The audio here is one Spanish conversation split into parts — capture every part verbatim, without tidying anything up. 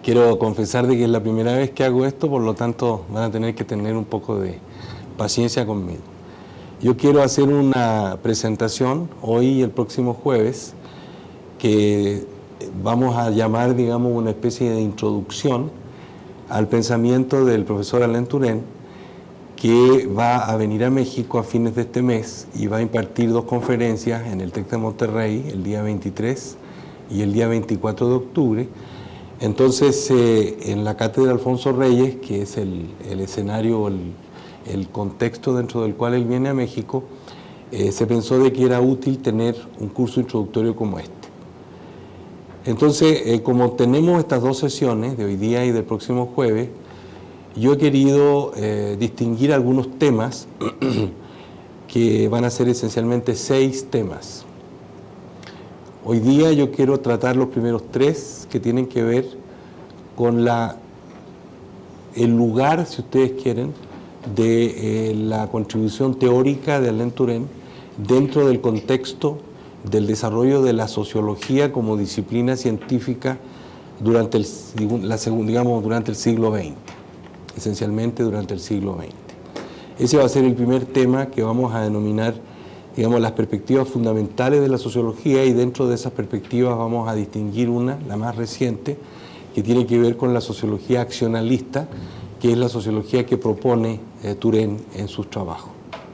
quiero confesar de que es la primera vez que hago esto, por lo tanto van a tener que tener un poco de paciencia conmigo. Yo quiero hacer una presentación hoy y el próximo jueves que vamos a llamar, digamos, una especie de introducción al pensamiento del profesor Alain Touraine, que va a venir a México a fines de este mes y va a impartir dos conferencias en el TEC de Monterrey el día veintitrés y el día veinticuatro de octubre. Entonces, eh, en la Cátedra Alfonso Reyes, que es el, el escenario, el, el contexto dentro del cual él viene a México, eh, se pensó de que era útil tener un curso introductorio como este. Entonces, eh, como tenemos estas dos sesiones, de hoy día y del próximo jueves, yo he querido eh, distinguir algunos temas que van a ser esencialmente seis temas. Hoy día yo quiero tratar los primeros tres que tienen que ver con la, el lugar, si ustedes quieren, de eh, la contribución teórica de Alain Touraine dentro del contexto del desarrollo de la sociología como disciplina científica durante el, la, digamos, durante el siglo veinte, esencialmente durante el siglo veinte. Ese va a ser el primer tema que vamos a denominar, digamos, las perspectivas fundamentales de la sociología, y dentro de esas perspectivas vamos a distinguir una, la más reciente, que tiene que ver con la sociología accionalista, que es la sociología que propone eh, Touraine en sus trabajos.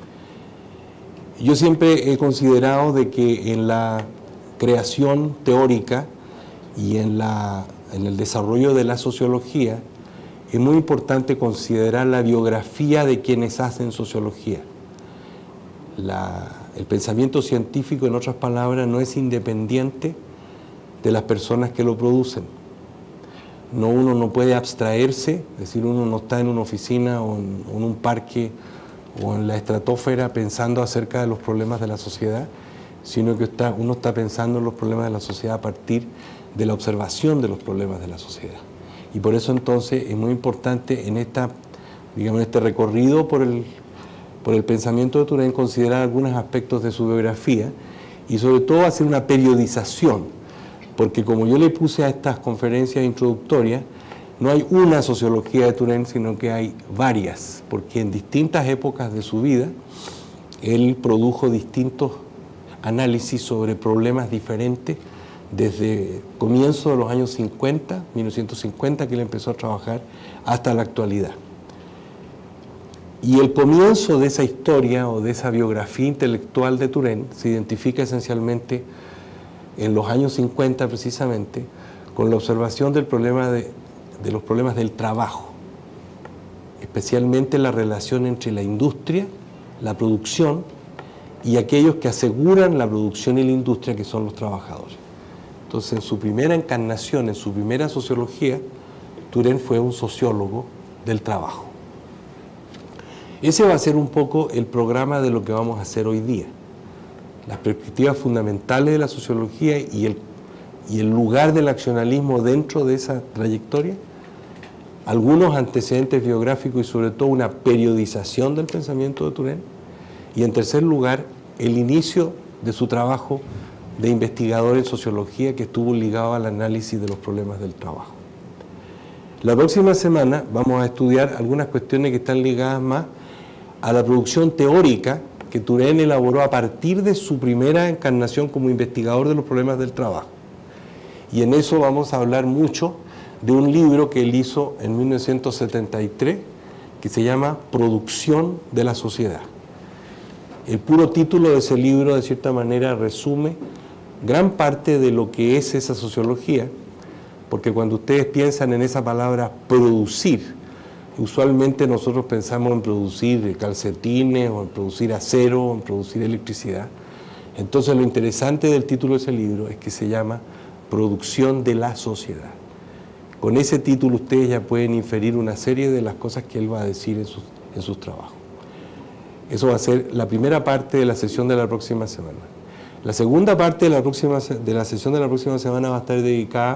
Yo siempre he considerado de que en la creación teórica y en, la, en el desarrollo de la sociología es muy importante considerar la biografía de quienes hacen sociología. La, el pensamiento científico, en otras palabras, no es independiente de las personas que lo producen. No, uno no puede abstraerse, es decir, uno no está en una oficina o en, o en un parque o en la estratosfera pensando acerca de los problemas de la sociedad, sino que está, uno está pensando en los problemas de la sociedad a partir de la observación de los problemas de la sociedad. Y por eso entonces es muy importante en, esta, digamos, en este recorrido por el, por el pensamiento de Touraine considerar algunos aspectos de su biografía y sobre todo hacer una periodización, porque como yo le puse a estas conferencias introductorias, no hay una sociología de Touraine, sino que hay varias, porque en distintas épocas de su vida él produjo distintos análisis sobre problemas diferentes, desde comienzo de los años cincuenta, mil novecientos cincuenta, que él empezó a trabajar, hasta la actualidad. Y el comienzo de esa historia o de esa biografía intelectual de Touraine se identifica esencialmente en los años cincuenta precisamente con la observación del problema de, de los problemas del trabajo, especialmente la relación entre la industria, la producción y aquellos que aseguran la producción y la industria, que son los trabajadores. Entonces, en su primera encarnación, en su primera sociología, Touraine fue un sociólogo del trabajo. Ese va a ser un poco el programa de lo que vamos a hacer hoy día. Las perspectivas fundamentales de la sociología y el, y el lugar del accionalismo dentro de esa trayectoria, algunos antecedentes biográficos y sobre todo una periodización del pensamiento de Touraine, y en tercer lugar, el inicio de su trabajo de investigador en sociología que estuvo ligado al análisis de los problemas del trabajo. La próxima semana vamos a estudiar algunas cuestiones que están ligadas más a la producción teórica que Touraine elaboró a partir de su primera encarnación como investigador de los problemas del trabajo. Y en eso vamos a hablar mucho de un libro que él hizo en mil novecientos setenta y tres que se llama Producción de la Sociedad. El puro título de ese libro, de cierta manera, resume gran parte de lo que es esa sociología, porque cuando ustedes piensan en esa palabra producir, usualmente nosotros pensamos en producir calcetines, o en producir acero, o en producir electricidad. Entonces lo interesante del título de ese libro es que se llama Producción de la Sociedad. Con ese título ustedes ya pueden inferir una serie de las cosas que él va a decir en sus, en sus trabajos. Eso va a ser la primera parte de la sesión de la próxima semana. La segunda parte de la, próxima, de la sesión de la próxima semana va a estar dedicada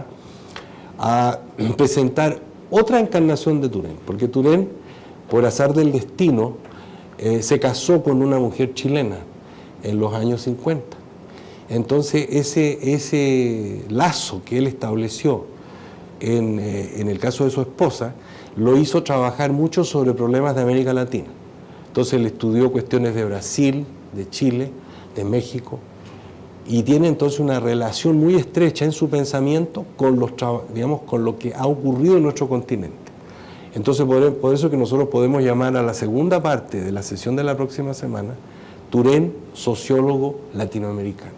a presentar otra encarnación de Touraine, porque Touraine, por azar del destino, eh, se casó con una mujer chilena en los años cincuenta. Entonces ese, ese lazo que él estableció en, eh, en el caso de su esposa, lo hizo trabajar mucho sobre problemas de América Latina. Entonces él estudió cuestiones de Brasil, de Chile, de México, y tiene entonces una relación muy estrecha en su pensamiento con, los, digamos, con lo que ha ocurrido en nuestro continente. Entonces por, por eso que nosotros podemos llamar a la segunda parte de la sesión de la próxima semana Turén, sociólogo latinoamericano.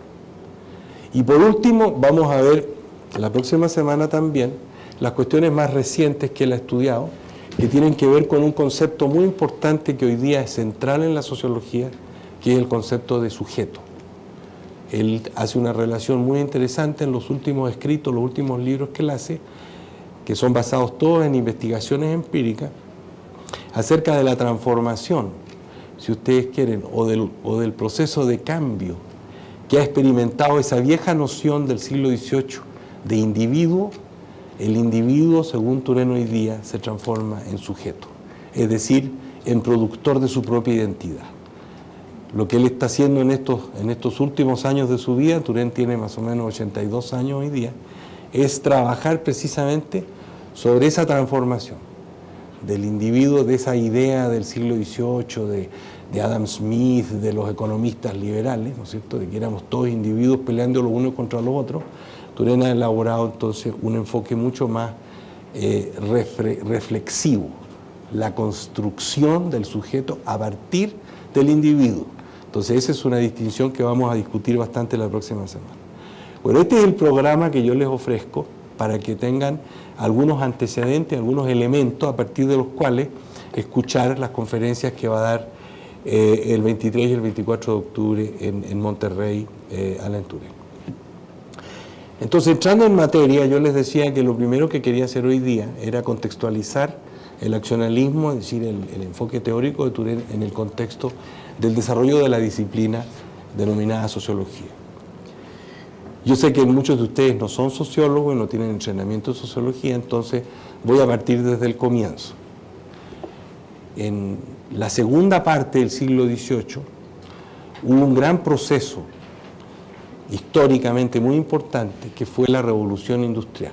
Y por último vamos a ver la próxima semana también las cuestiones más recientes que él ha estudiado, que tienen que ver con un concepto muy importante que hoy día es central en la sociología, que es el concepto de sujeto. Él hace una relación muy interesante en los últimos escritos, los últimos libros que él hace, que son basados todos en investigaciones empíricas, acerca de la transformación, si ustedes quieren, o del, o del proceso de cambio que ha experimentado esa vieja noción del siglo dieciocho de individuo. El individuo, según Turén hoy día, se transforma en sujeto, es decir, en productor de su propia identidad. Lo que él está haciendo en estos, en estos últimos años de su vida, Turén tiene más o menos ochenta y dos años hoy día, es trabajar precisamente sobre esa transformación del individuo, de esa idea del siglo dieciocho, de, de Adam Smith, de los economistas liberales, ¿no es cierto?, de que éramos todos individuos peleando los unos contra los otros. Turén ha elaborado entonces un enfoque mucho más eh, reflexivo, la construcción del sujeto a partir del individuo. Entonces esa es una distinción que vamos a discutir bastante la próxima semana. Bueno, este es el programa que yo les ofrezco para que tengan algunos antecedentes, algunos elementos a partir de los cuales escuchar las conferencias que va a dar eh, el veintitrés y el veinticuatro de octubre en, en Monterrey, eh, Alain Turén. Entonces, entrando en materia, yo les decía que lo primero que quería hacer hoy día era contextualizar el accionalismo, es decir, el, el enfoque teórico de Turén en el contexto del desarrollo de la disciplina denominada sociología. Yo sé que muchos de ustedes no son sociólogos y no tienen entrenamiento en sociología, entonces voy a partir desde el comienzo. En la segunda parte del siglo dieciocho hubo un gran proceso históricamente muy importante, que fue la revolución industrial.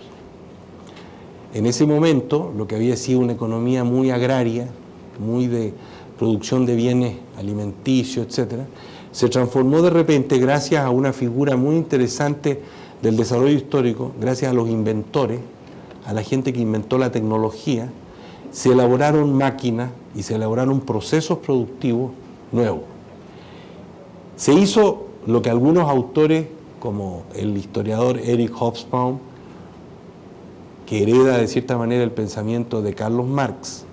En ese momento, lo que había sido una economía muy agraria, muy de producción de bienes alimenticios, etcétera, se transformó de repente, gracias a una figura muy interesante del desarrollo histórico, gracias a los inventores, a la gente que inventó la tecnología, se elaboraron máquinas y se elaboraron procesos productivos nuevos. Se hizo lo que algunos autores, como el historiador Eric Hobsbawm, que hereda de cierta manera el pensamiento de Carlos Marx,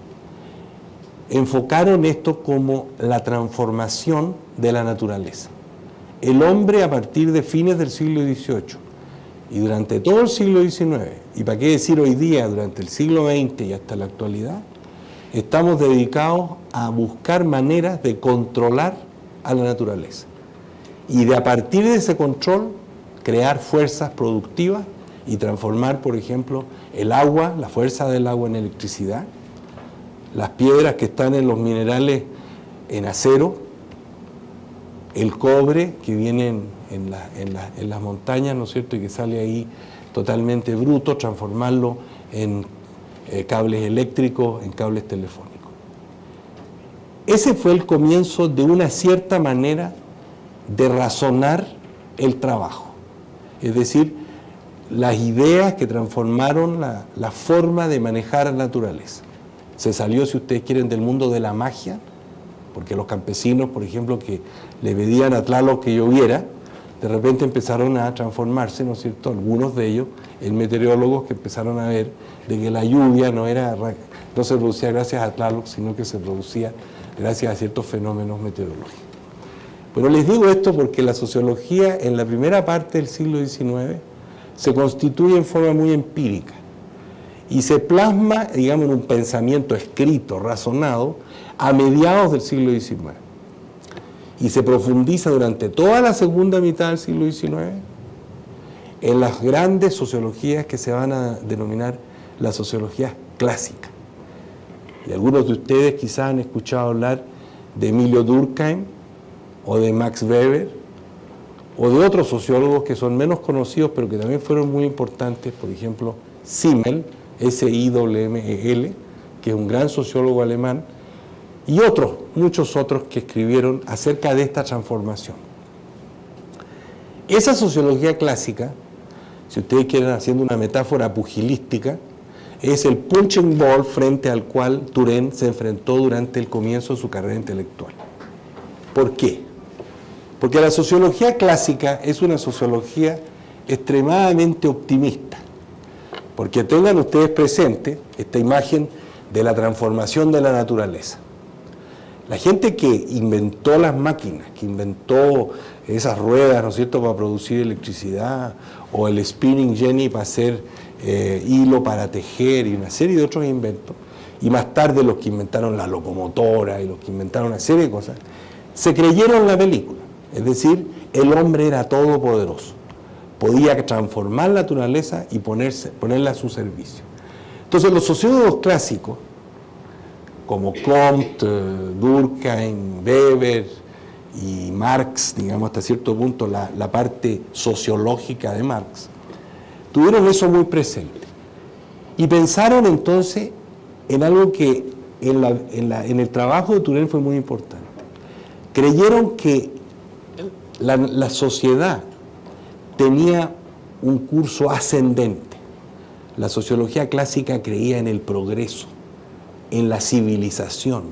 enfocaron esto como la transformación de la naturaleza. El hombre, a partir de fines del siglo dieciocho y durante todo el siglo diecinueve, y para qué decir hoy día, durante el siglo veinte y hasta la actualidad, estamos dedicados a buscar maneras de controlar a la naturaleza y de, a partir de ese control, crear fuerzas productivas y transformar, por ejemplo, el agua, la fuerza del agua en electricidad, las piedras que están en los minerales en acero, el cobre que viene en, en, la, en, la, en las montañas, ¿no es cierto?, y que sale ahí totalmente bruto, transformarlo en eh, cables eléctricos, en cables telefónicos. Ese fue el comienzo de una cierta manera de razonar el trabajo, es decir, las ideas que transformaron la, la forma de manejar la naturaleza. Se salió, si ustedes quieren, del mundo de la magia, porque los campesinos, por ejemplo, que le pedían a Tlaloc que lloviera, de repente empezaron a transformarse, ¿no es cierto?, algunos de ellos en meteorólogos que empezaron a ver de que la lluvia no, era, no se producía gracias a Tlaloc, sino que se producía gracias a ciertos fenómenos meteorológicos. Pero les digo esto porque la sociología en la primera parte del siglo diecinueve se constituye en forma muy empírica y se plasma, digamos, en un pensamiento escrito, razonado, a mediados del siglo diecinueve. Y se profundiza durante toda la segunda mitad del siglo diecinueve en las grandes sociologías que se van a denominar la sociología clásica. Y algunos de ustedes quizás han escuchado hablar de Emilio Durkheim, o de Max Weber, o de otros sociólogos que son menos conocidos, pero que también fueron muy importantes, por ejemplo, Simmel, S I W M E L, que es un gran sociólogo alemán, y otros, muchos otros que escribieron acerca de esta transformación. Esa sociología clásica, si ustedes quieren haciendo una metáfora pugilística, es el punching ball frente al cual Turén se enfrentó durante el comienzo de su carrera intelectual. ¿Por qué? Porque la sociología clásica es una sociología extremadamente optimista. Porque tengan ustedes presente esta imagen de la transformación de la naturaleza. La gente que inventó las máquinas, que inventó esas ruedas, ¿no es cierto?, para producir electricidad, o el spinning jenny para hacer eh, hilo para tejer, y una serie de otros inventos, y más tarde los que inventaron la locomotora y los que inventaron una serie de cosas, se creyeron la película. Es decir, el hombre era todopoderoso, podía transformar la naturaleza y ponerse, ponerla a su servicio. Entonces los sociólogos clásicos, como Comte, Durkheim, Weber y Marx, digamos hasta cierto punto la, la parte sociológica de Marx, tuvieron eso muy presente. Y pensaron entonces en algo que en, la, en, la, en el trabajo de Turén fue muy importante. Creyeron que la, la sociedad tenía un curso ascendente. La sociología clásica creía en el progreso, en la civilización.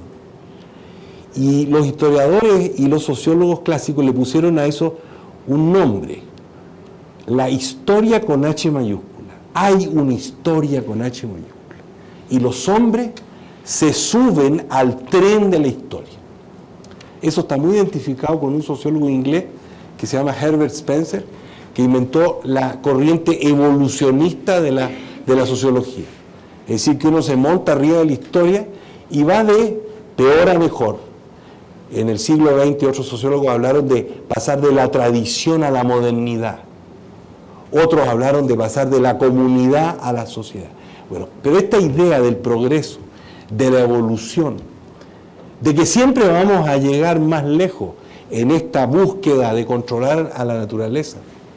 Y los historiadores y los sociólogos clásicos le pusieron a eso un nombre: la historia con H mayúscula. Hay una historia con H mayúscula. Y los hombres se suben al tren de la historia. Eso está muy identificado con un sociólogo inglés que se llama Herbert Spencer, que inventó la corriente evolucionista de la, de la sociología. Es decir, que uno se monta arriba de la historia y va de peor a mejor. En el siglo veinte otros sociólogos hablaron de pasar de la tradición a la modernidad. Otros hablaron de pasar de la comunidad a la sociedad. Bueno, pero esta idea del progreso, de la evolución, de que siempre vamos a llegar más lejos en esta búsqueda de controlar a la naturaleza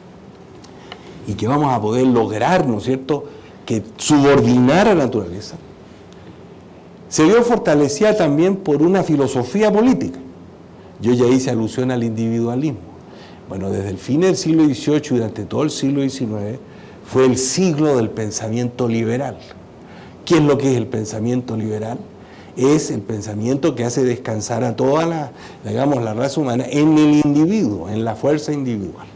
y que vamos a poder lograr, ¿no es cierto?, que subordinar a la naturaleza, se vio fortalecida también por una filosofía política. Yo ya hice alusión al individualismo. Bueno, desde el fin del siglo dieciocho y durante todo el siglo diecinueve fue el siglo del pensamiento liberal. ¿Qué es lo que es el pensamiento liberal? Es el pensamiento que hace descansar a toda la, digamos, la raza humana en el individuo, en la fuerza individual.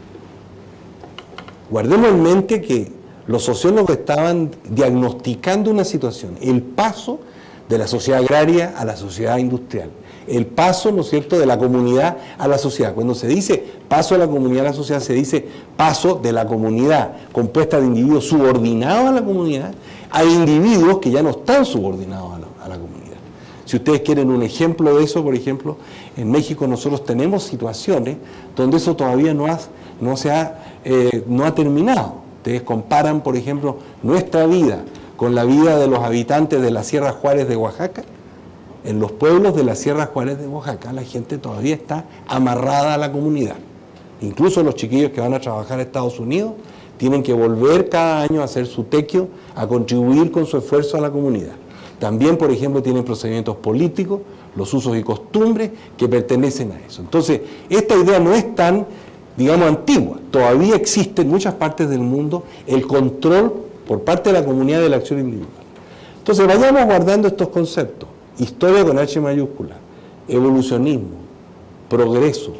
Guardemos en mente que los sociólogos estaban diagnosticando una situación, el paso de la sociedad agraria a la sociedad industrial, el paso, ¿no es cierto?, de la comunidad a la sociedad. Cuando se dice paso de la comunidad a la sociedad, se dice paso de la comunidad compuesta de individuos subordinados a la comunidad a individuos que ya no están subordinados a la, a la comunidad. Si ustedes quieren un ejemplo de eso, por ejemplo, en México nosotros tenemos situaciones donde eso todavía no ha, no se ha, eh, no ha terminado. Ustedes comparan, por ejemplo, nuestra vida con la vida de los habitantes de la Sierra Juárez de Oaxaca. En los pueblos de la Sierra Juárez de Oaxaca la gente todavía está amarrada a la comunidad. Incluso los chiquillos que van a trabajar a Estados Unidos tienen que volver cada año a hacer su tequio, a contribuir con su esfuerzo a la comunidad. También, por ejemplo, tienen procedimientos políticos, los usos y costumbres que pertenecen a eso. Entonces, esta idea no es tan, digamos, antigua. Todavía existe en muchas partes del mundo el control por parte de la comunidad de la acción individual. Entonces, vayamos guardando estos conceptos. Historia con H mayúscula, evolucionismo, progreso,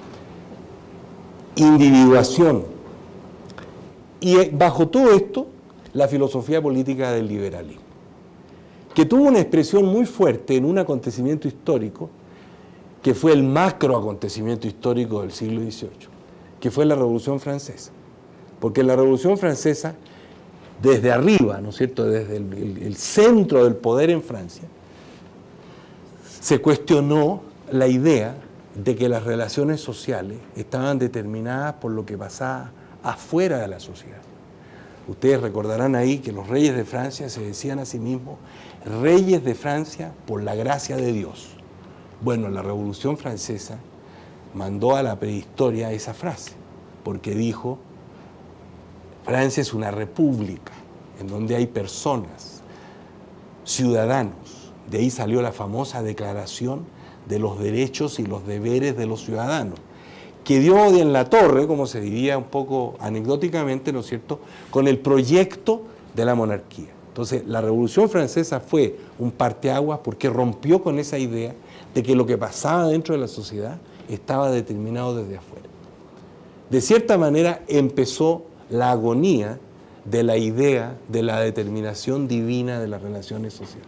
individuación. Y bajo todo esto, la filosofía política del liberalismo, que tuvo una expresión muy fuerte en un acontecimiento histórico que fue el macro acontecimiento histórico del siglo dieciocho, que fue la Revolución Francesa. Porque la Revolución Francesa, desde arriba, ¿no es cierto?, desde el, el, el centro del poder en Francia, se cuestionó la idea de que las relaciones sociales estaban determinadas por lo que pasaba afuera de la sociedad. Ustedes recordarán ahí que los reyes de Francia se decían a sí mismos reyes de Francia por la gracia de Dios. Bueno, la Revolución Francesa mandó a la prehistoria esa frase, porque dijo, Francia es una república, en donde hay personas, ciudadanos. De ahí salió la famosa Declaración de los Derechos y los Deberes de los Ciudadanos, que dio en la torre, como se diría un poco anecdóticamente, ¿no es cierto?, con el proyecto de la monarquía. Entonces, la Revolución Francesa fue un parteaguas porque rompió con esa idea de que lo que pasaba dentro de la sociedad estaba determinado desde afuera. De cierta manera, empezó la agonía de la idea de la determinación divina de las relaciones sociales.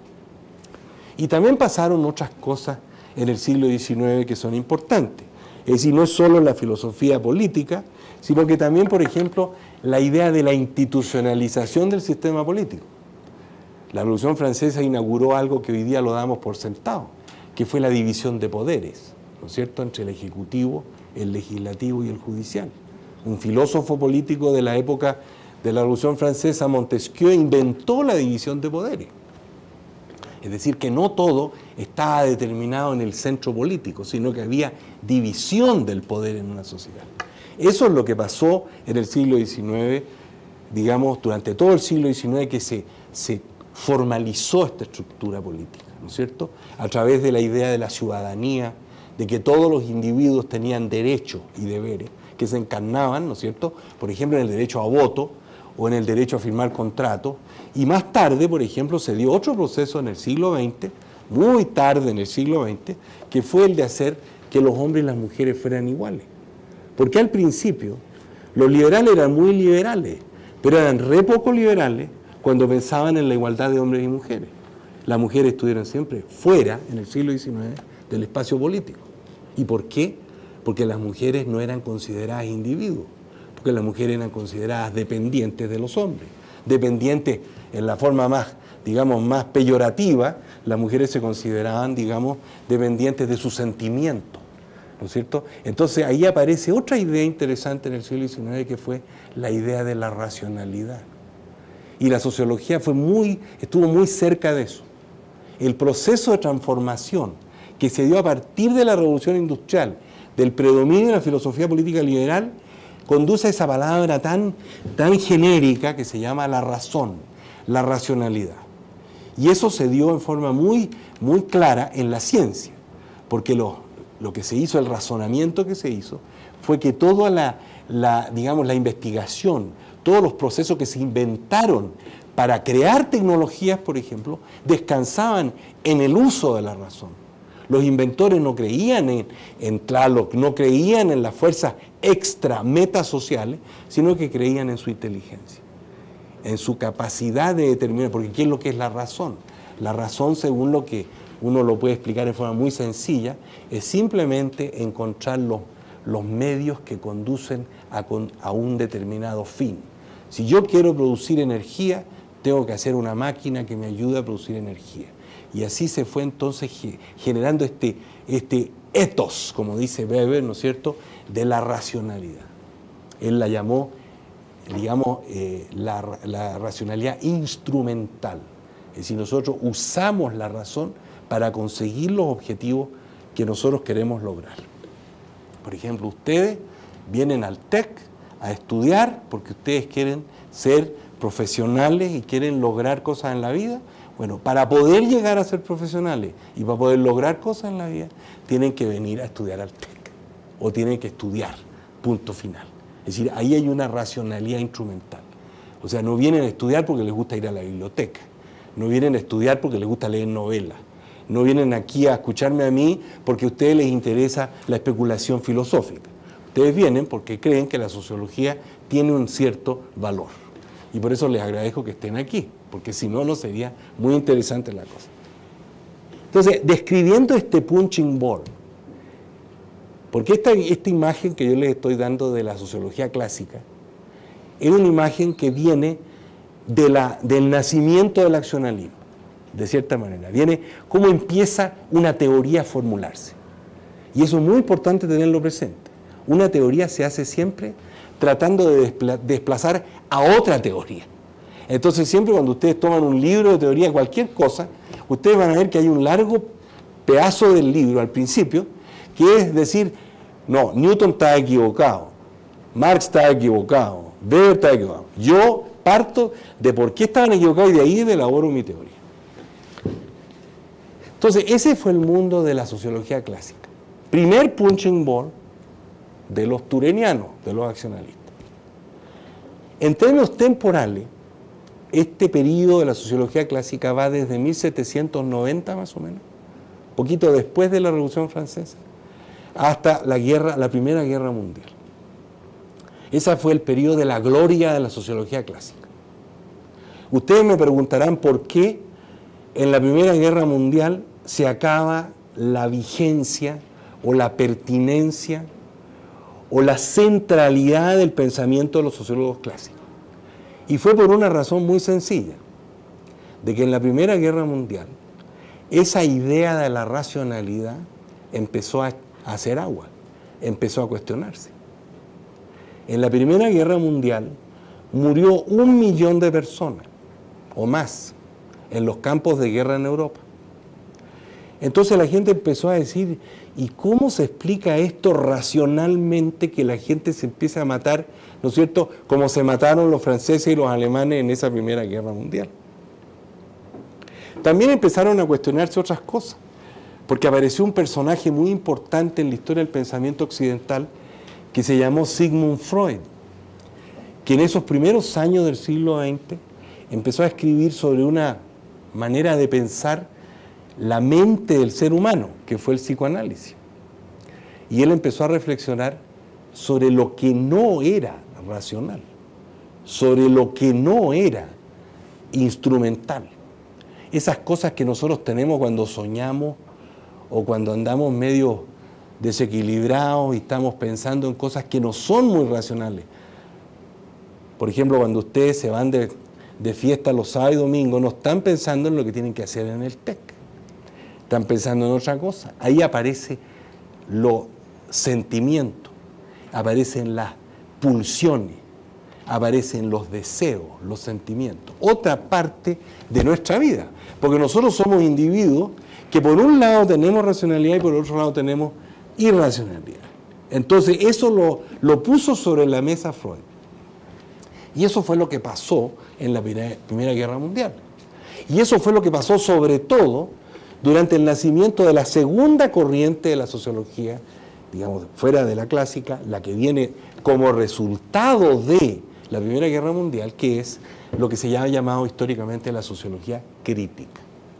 Y también pasaron otras cosas en el siglo diecinueve que son importantes. Es decir, no es solo la filosofía política, sino que también, por ejemplo, la idea de la institucionalización del sistema político. La Revolución Francesa inauguró algo que hoy día lo damos por sentado, que fue la división de poderes, ¿no es cierto?, entre el Ejecutivo, el Legislativo y el Judicial. Un filósofo político de la época de la Revolución Francesa, Montesquieu, inventó la división de poderes. Es decir, que no todo estaba determinado en el centro político, sino que había división del poder en una sociedad. Eso es lo que pasó en el siglo diecinueve, digamos, durante todo el siglo diecinueve, que se, se formalizó esta estructura política, ¿no es cierto?, a través de la idea de la ciudadanía, de que todos los individuos tenían derechos y deberes, que se encarnaban, ¿no es cierto?, por ejemplo, en el derecho a voto, o en el derecho a firmar contratos, y más tarde, por ejemplo, se dio otro proceso en el siglo veinte, muy tarde en el siglo veinte, que fue el de hacer que los hombres y las mujeres fueran iguales. Porque al principio, los liberales eran muy liberales, pero eran re poco liberales cuando pensaban en la igualdad de hombres y mujeres. Las mujeres estuvieron siempre fuera, en el siglo diecinueve, del espacio político. ¿Y por qué? Porque las mujeres no eran consideradas individuos, porque las mujeres eran consideradas dependientes de los hombres, dependientes en la forma más, digamos, más peyorativa. Las mujeres se consideraban, digamos, dependientes de sus sentimientos, ¿no es cierto? Entonces ahí aparece otra idea interesante en el siglo diecinueve, que fue la idea de la racionalidad. Y la sociología fue muy, estuvo muy cerca de eso. El proceso de transformación que se dio a partir de la Revolución Industrial, del predominio de la filosofía política liberal, conduce a esa palabra tan, tan genérica que se llama la razón, la racionalidad. Y eso se dio en forma muy, muy clara en la ciencia, porque lo, lo que se hizo, el razonamiento que se hizo, fue que toda la, la, digamos, la investigación, todos los procesos que se inventaron para crear tecnologías, por ejemplo, descansaban en el uso de la razón. Los inventores no creían en, en Tlaloc, no creían en las fuerzas extra metasociales, sino que creían en su inteligencia, en su capacidad de determinar, porque ¿qué es lo que es la razón? La razón, según lo que uno lo puede explicar de forma muy sencilla, es simplemente encontrar los, los medios que conducen a, a un determinado fin. Si yo quiero producir energía, tengo que hacer una máquina que me ayude a producir energía. Y así se fue entonces generando este, este ethos, como dice Weber, ¿no es cierto?, de la racionalidad. Él la llamó, digamos, eh, la, la racionalidad instrumental. Es decir, nosotros usamos la razón para conseguir los objetivos que nosotros queremos lograr. Por ejemplo, ustedes vienen al TEC a estudiar porque ustedes quieren ser profesionales y quieren lograr cosas en la vida. Bueno, para poder llegar a ser profesionales y para poder lograr cosas en la vida, tienen que venir a estudiar al TEC o tienen que estudiar, punto final. Es decir, ahí hay una racionalidad instrumental. O sea, no vienen a estudiar porque les gusta ir a la biblioteca, no vienen a estudiar porque les gusta leer novelas, no vienen aquí a escucharme a mí porque a ustedes les interesa la especulación filosófica. Ustedes vienen porque creen que la sociología tiene un cierto valor. Y por eso les agradezco que estén aquí, porque si no, no sería muy interesante la cosa. Entonces, describiendo este punching board, porque esta, esta imagen que yo les estoy dando de la sociología clásica, es una imagen que viene de la, del nacimiento del accionalismo, de cierta manera. Viene cómo empieza una teoría a formularse. Y eso es muy importante tenerlo presente. Una teoría se hace siempre tratando de desplazar a otra teoría. Entonces siempre cuando ustedes toman un libro de teoría de cualquier cosa, ustedes van a ver que hay un largo pedazo del libro al principio, que es decir, no, Newton está equivocado, Marx está equivocado, Weber está equivocado, yo Parto de por qué estaban equivocados y de ahí elaboro mi teoría. Entonces, ese fue el mundo de la sociología clásica. Primer punching ball de los turenianos, de los accionalistas. En términos temporales, este periodo de la sociología clásica va desde mil setecientos noventa más o menos, poquito después de la Revolución Francesa, hasta la guerra, la Primera Guerra Mundial. Ese fue el periodo de la gloria de la sociología clásica. Ustedes me preguntarán por qué en la Primera Guerra Mundial se acaba la vigencia o la pertinencia o la centralidad del pensamiento de los sociólogos clásicos. Y fue por una razón muy sencilla, de que en la Primera Guerra Mundial esa idea de la racionalidad empezó a hacer agua, empezó a cuestionarse. En la Primera Guerra Mundial murió un millón de personas o más en los campos de guerra en Europa. Entonces la gente empezó a decir, ¿y cómo se explica esto racionalmente, que la gente se empieza a matar, ¿no es cierto?, como se mataron los franceses y los alemanes en esa Primera Guerra Mundial? También empezaron a cuestionarse otras cosas, porque apareció un personaje muy importante en la historia del pensamiento occidental que se llamó Sigmund Freud, que en esos primeros años del siglo veinte empezó a escribir sobre una manera de pensar la mente del ser humano, que fue el psicoanálisis. Y él empezó a reflexionar sobre lo que no era racional, sobre lo que no era instrumental. Esas cosas que nosotros tenemos cuando soñamos o cuando andamos medio desequilibrados y estamos pensando en cosas que no son muy racionales. Por ejemplo, cuando ustedes se van de, de fiesta los sábados y domingos, no están pensando en lo que tienen que hacer en el TEC. Están pensando en otra cosa. Ahí aparece los sentimientos, aparecen las pulsiones, aparecen los deseos, los sentimientos. Otra parte de nuestra vida. Porque nosotros somos individuos que por un lado tenemos racionalidad y por otro lado tenemos irracionalidad. Entonces eso lo, lo puso sobre la mesa Freud. Y eso fue lo que pasó en la Primera, Primera Guerra Mundial. Y eso fue lo que pasó sobre todo durante el nacimiento de la segunda corriente de la sociología, digamos, fuera de la clásica, la que viene como resultado de la Primera Guerra Mundial, que es lo que se ha llamado históricamente la sociología crítica.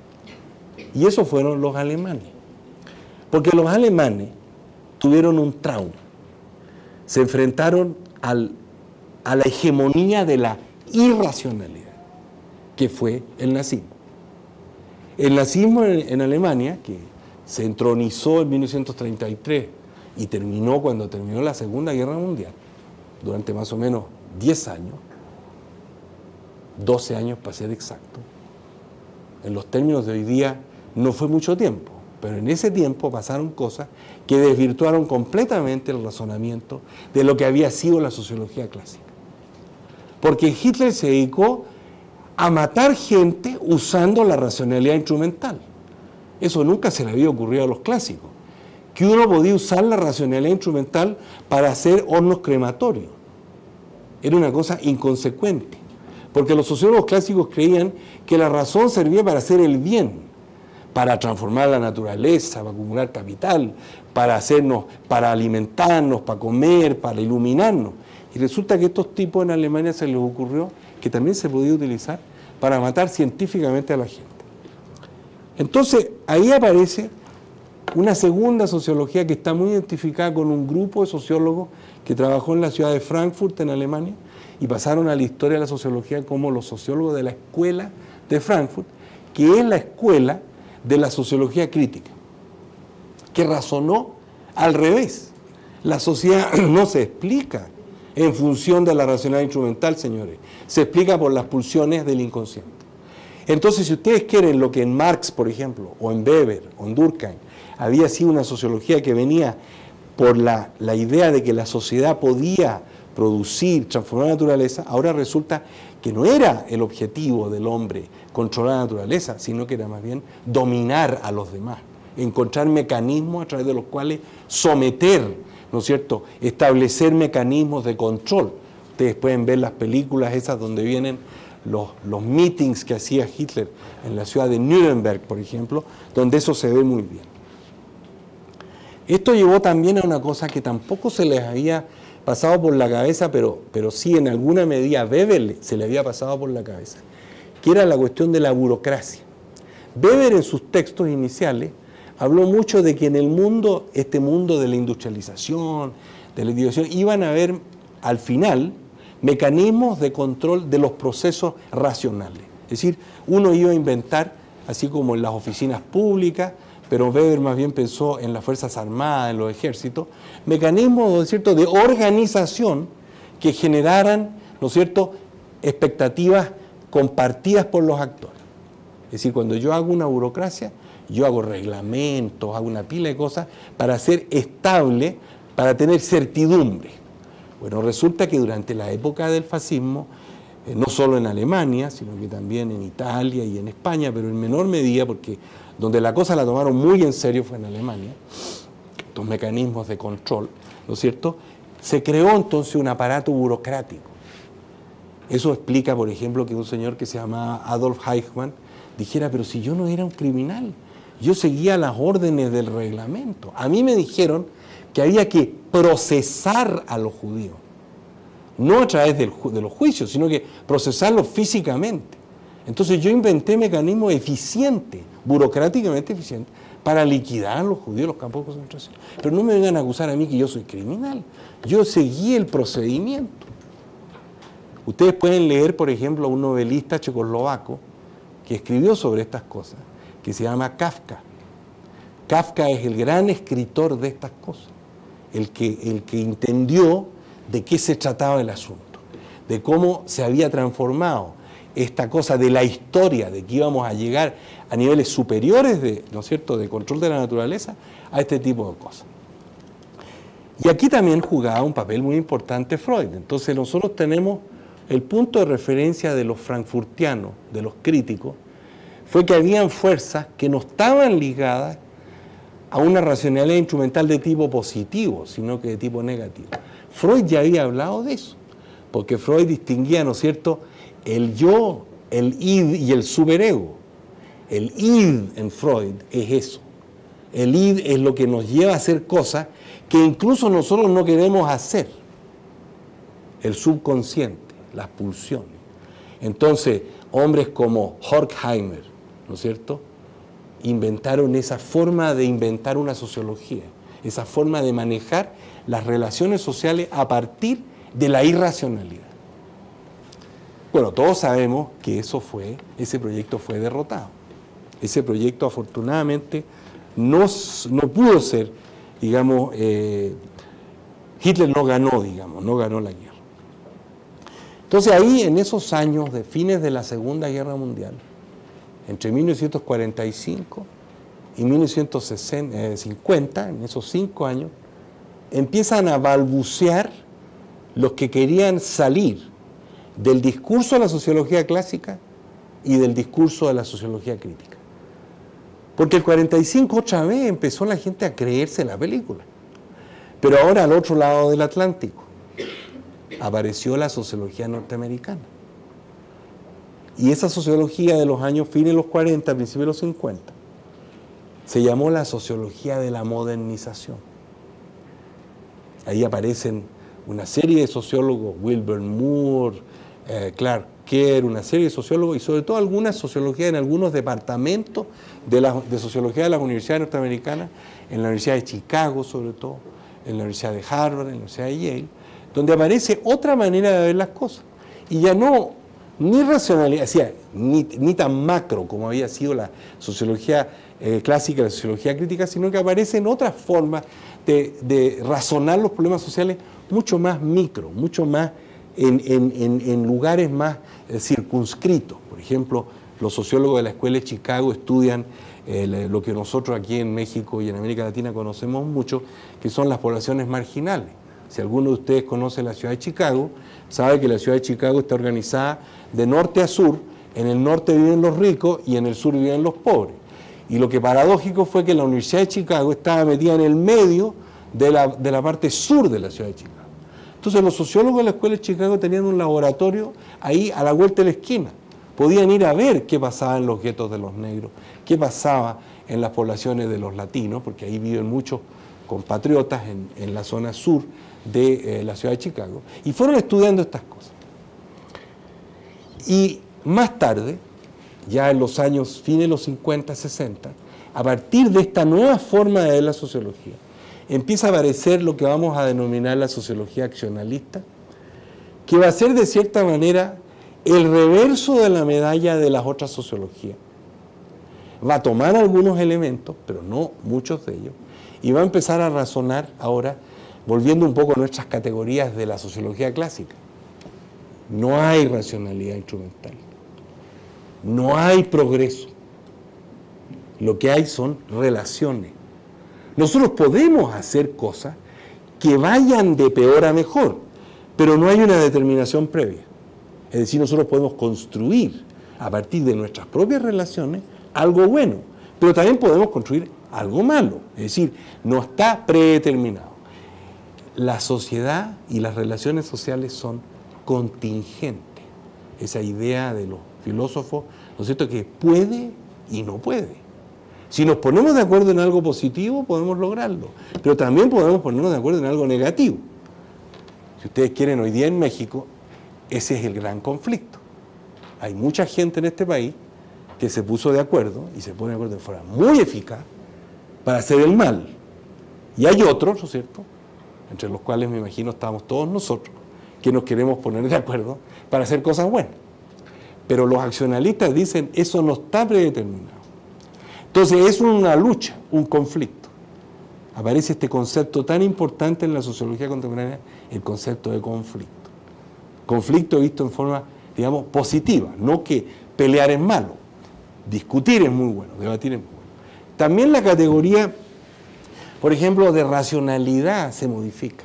Y esos fueron los alemanes. Porque los alemanes tuvieron un trauma. Se enfrentaron al, a la hegemonía de la irracionalidad, que fue el nazismo. El nazismo en, en Alemania, que se entronizó en mil novecientos treinta y tres y terminó cuando terminó la Segunda Guerra Mundial, durante más o menos diez años, doce años para ser exacto, en los términos de hoy día no fue mucho tiempo, pero en ese tiempo pasaron cosas que desvirtuaron completamente el razonamiento de lo que había sido la sociología clásica. Porque Hitler se dedicó a matar gente usando la racionalidad instrumental. Eso nunca se le había ocurrido a los clásicos, que uno podía usar la racionalidad instrumental para hacer hornos crematorios. Era una cosa inconsecuente, porque los sociólogos clásicos creían que la razón servía para hacer el bien, para transformar la naturaleza, para acumular capital, para hacernos, para alimentarnos, para comer, para iluminarnos. Y resulta que a estos tipos en Alemania se les ocurrió que también se podía utilizar para matar científicamente a la gente. Entonces, ahí aparece una segunda sociología que está muy identificada con un grupo de sociólogos que trabajó en la ciudad de Frankfurt, en Alemania, y pasaron a la historia de la sociología como los sociólogos de la escuela de Frankfurt, que es la escuela de la sociología crítica, que razonó al revés. La sociedad no se explica en función de la racionalidad instrumental, señores, se explica por las pulsiones del inconsciente. Entonces, si ustedes quieren lo que en Marx, por ejemplo, o en Weber, o en Durkheim, había sido una sociología que venía por la, la idea de que la sociedad podía producir, transformar la naturaleza, ahora resulta que no era el objetivo del hombre controlar la naturaleza, sino que era más bien dominar a los demás, encontrar mecanismos a través de los cuales someter, ¿no es cierto?, establecer mecanismos de control. Ustedes pueden ver las películas esas donde vienen los, los meetings que hacía Hitler en la ciudad de Nuremberg, por ejemplo, donde eso se ve muy bien. Esto llevó también a una cosa que tampoco se les había pasado por la cabeza, pero, pero sí en alguna medida a Weber se le había pasado por la cabeza, que era la cuestión de la burocracia. Weber en sus textos iniciales habló mucho de que en el mundo, este mundo de la industrialización, de la individuación, iban a haber al final mecanismos de control de los procesos racionales. Es decir, uno iba a inventar, así como en las oficinas públicas, pero Weber más bien pensó en las Fuerzas Armadas, en los ejércitos, mecanismos, ¿no es cierto?, de organización que generaran, ¿no es cierto?, expectativas compartidas por los actores. Es decir, cuando yo hago una burocracia, yo hago reglamentos, hago una pila de cosas para ser estable, para tener certidumbre. Bueno, resulta que durante la época del fascismo, eh, no solo en Alemania, sino que también en Italia y en España, pero en menor medida, porque donde la cosa la tomaron muy en serio fue en Alemania, estos mecanismos de control, ¿no es cierto?, se creó entonces un aparato burocrático. Eso explica, por ejemplo, que un señor que se llamaba Adolf Eichmann dijera, pero si yo no era un criminal, yo seguía las órdenes del reglamento. A mí me dijeron que había que procesar a los judíos, no a través del, de los juicios, sino que procesarlos físicamente. Entonces yo inventé mecanismos eficientes, burocráticamente eficientes, para liquidar a los judíos en los campos de concentración. Pero no me vengan a acusar a mí que yo soy criminal. Yo seguí el procedimiento. Ustedes pueden leer, por ejemplo, a un novelista checoslovaco que escribió sobre estas cosas, que se llama Kafka. Kafka es el gran escritor de estas cosas, el que, el que entendió de qué se trataba el asunto, de cómo se había transformado esta cosa de la historia, de que íbamos a llegar a niveles superiores de, ¿no es cierto?, de control de la naturaleza, a este tipo de cosas. Y aquí también jugaba un papel muy importante Freud. Entonces nosotros tenemos el punto de referencia de los frankfurtianos, de los críticos, fue que habían fuerzas que no estaban ligadas a una racionalidad instrumental de tipo positivo, sino que de tipo negativo. Freud ya había hablado de eso, porque Freud distinguía, ¿no es cierto?, el yo, el id y el superego. El id en Freud es eso. El id es lo que nos lleva a hacer cosas que incluso nosotros no queremos hacer. El subconsciente, las pulsiones. Entonces, hombres como Horkheimer, ¿no es cierto?, inventaron esa forma de inventar una sociología, esa forma de manejar las relaciones sociales a partir de la irracionalidad. Bueno, todos sabemos que eso fue, ese proyecto fue derrotado. Ese proyecto afortunadamente no, no pudo ser, digamos, eh, Hitler no ganó, digamos, no ganó la guerra. Entonces ahí, en esos años de fines de la Segunda Guerra Mundial, entre mil novecientos cuarenta y cinco y mil novecientos cincuenta, en esos cinco años, empiezan a balbucear los que querían salir del discurso de la sociología clásica y del discurso de la sociología crítica. Porque el cuarenta y cinco otra vez empezó la gente a creerse la película. Pero ahora al otro lado del Atlántico apareció la sociología norteamericana. Y esa sociología de los años fines de los cuarenta, principios de los cincuenta, se llamó la sociología de la modernización. Ahí aparecen una serie de sociólogos, Wilbur Moore, eh, Clark Kerr, una serie de sociólogos y sobre todo algunas sociologías en algunos departamentos de, la, de sociología de las universidades norteamericanas, en la Universidad de Chicago sobre todo, en la Universidad de Harvard, en la Universidad de Yale, donde aparece otra manera de ver las cosas. Y ya no, ni racionalidad, o sea, ni, ni tan macro como había sido la sociología eh, clásica, la sociología crítica, sino que aparecen otras formas de, de razonar los problemas sociales mucho más micro, mucho más en, en, en, en lugares más eh, circunscritos. Por ejemplo, los sociólogos de la Escuela de Chicago estudian eh, lo que nosotros aquí en México y en América Latina conocemos mucho, que son las poblaciones marginales. Si alguno de ustedes conoce la ciudad de Chicago, sabe que la ciudad de Chicago está organizada de norte a sur. En el norte viven los ricos y en el sur viven los pobres. Y lo que paradójico fue que la Universidad de Chicago estaba metida en el medio de la, de la parte sur de la ciudad de Chicago. Entonces los sociólogos de la Escuela de Chicago tenían un laboratorio ahí a la vuelta de la esquina. Podían ir a ver qué pasaba en los guetos de los negros, qué pasaba en las poblaciones de los latinos, porque ahí viven muchos compatriotas en, en la zona sur de eh, la ciudad de Chicago. Y fueron estudiando estas cosas. Y más tarde, ya en los años, fines de los cincuenta, sesenta, a partir de esta nueva forma de ver la sociología, empieza a aparecer lo que vamos a denominar la sociología accionalista, que va a ser de cierta manera el reverso de la medalla de las otras sociologías. Va a tomar algunos elementos, pero no muchos de ellos, y va a empezar a razonar ahora, volviendo un poco a nuestras categorías de la sociología clásica. No hay racionalidad instrumental, no hay progreso, lo que hay son relaciones. Nosotros podemos hacer cosas que vayan de peor a mejor, pero no hay una determinación previa. Es decir, nosotros podemos construir a partir de nuestras propias relaciones algo bueno, pero también podemos construir algo malo. Es decir, no está predeterminado. La sociedad y las relaciones sociales son contingentes. Esa idea de los filósofos, ¿no es cierto?, que puede y no puede. Si nos ponemos de acuerdo en algo positivo, podemos lograrlo, pero también podemos ponernos de acuerdo en algo negativo. Si ustedes quieren, hoy día en México, ese es el gran conflicto. Hay mucha gente en este país que se puso de acuerdo, y se pone de acuerdo de forma muy eficaz, para hacer el mal. Y hay otros, ¿no es cierto?, entre los cuales me imagino estamos todos nosotros, que nos queremos poner de acuerdo para hacer cosas buenas. Pero los accionalistas dicen, eso no está predeterminado. Entonces es una lucha, un conflicto. Aparece este concepto tan importante en la sociología contemporánea, el concepto de conflicto. Conflicto visto en forma, digamos, positiva, no que pelear es malo, discutir es muy bueno, debatir es muy bueno. También la categoría, por ejemplo, de racionalidad se modifica,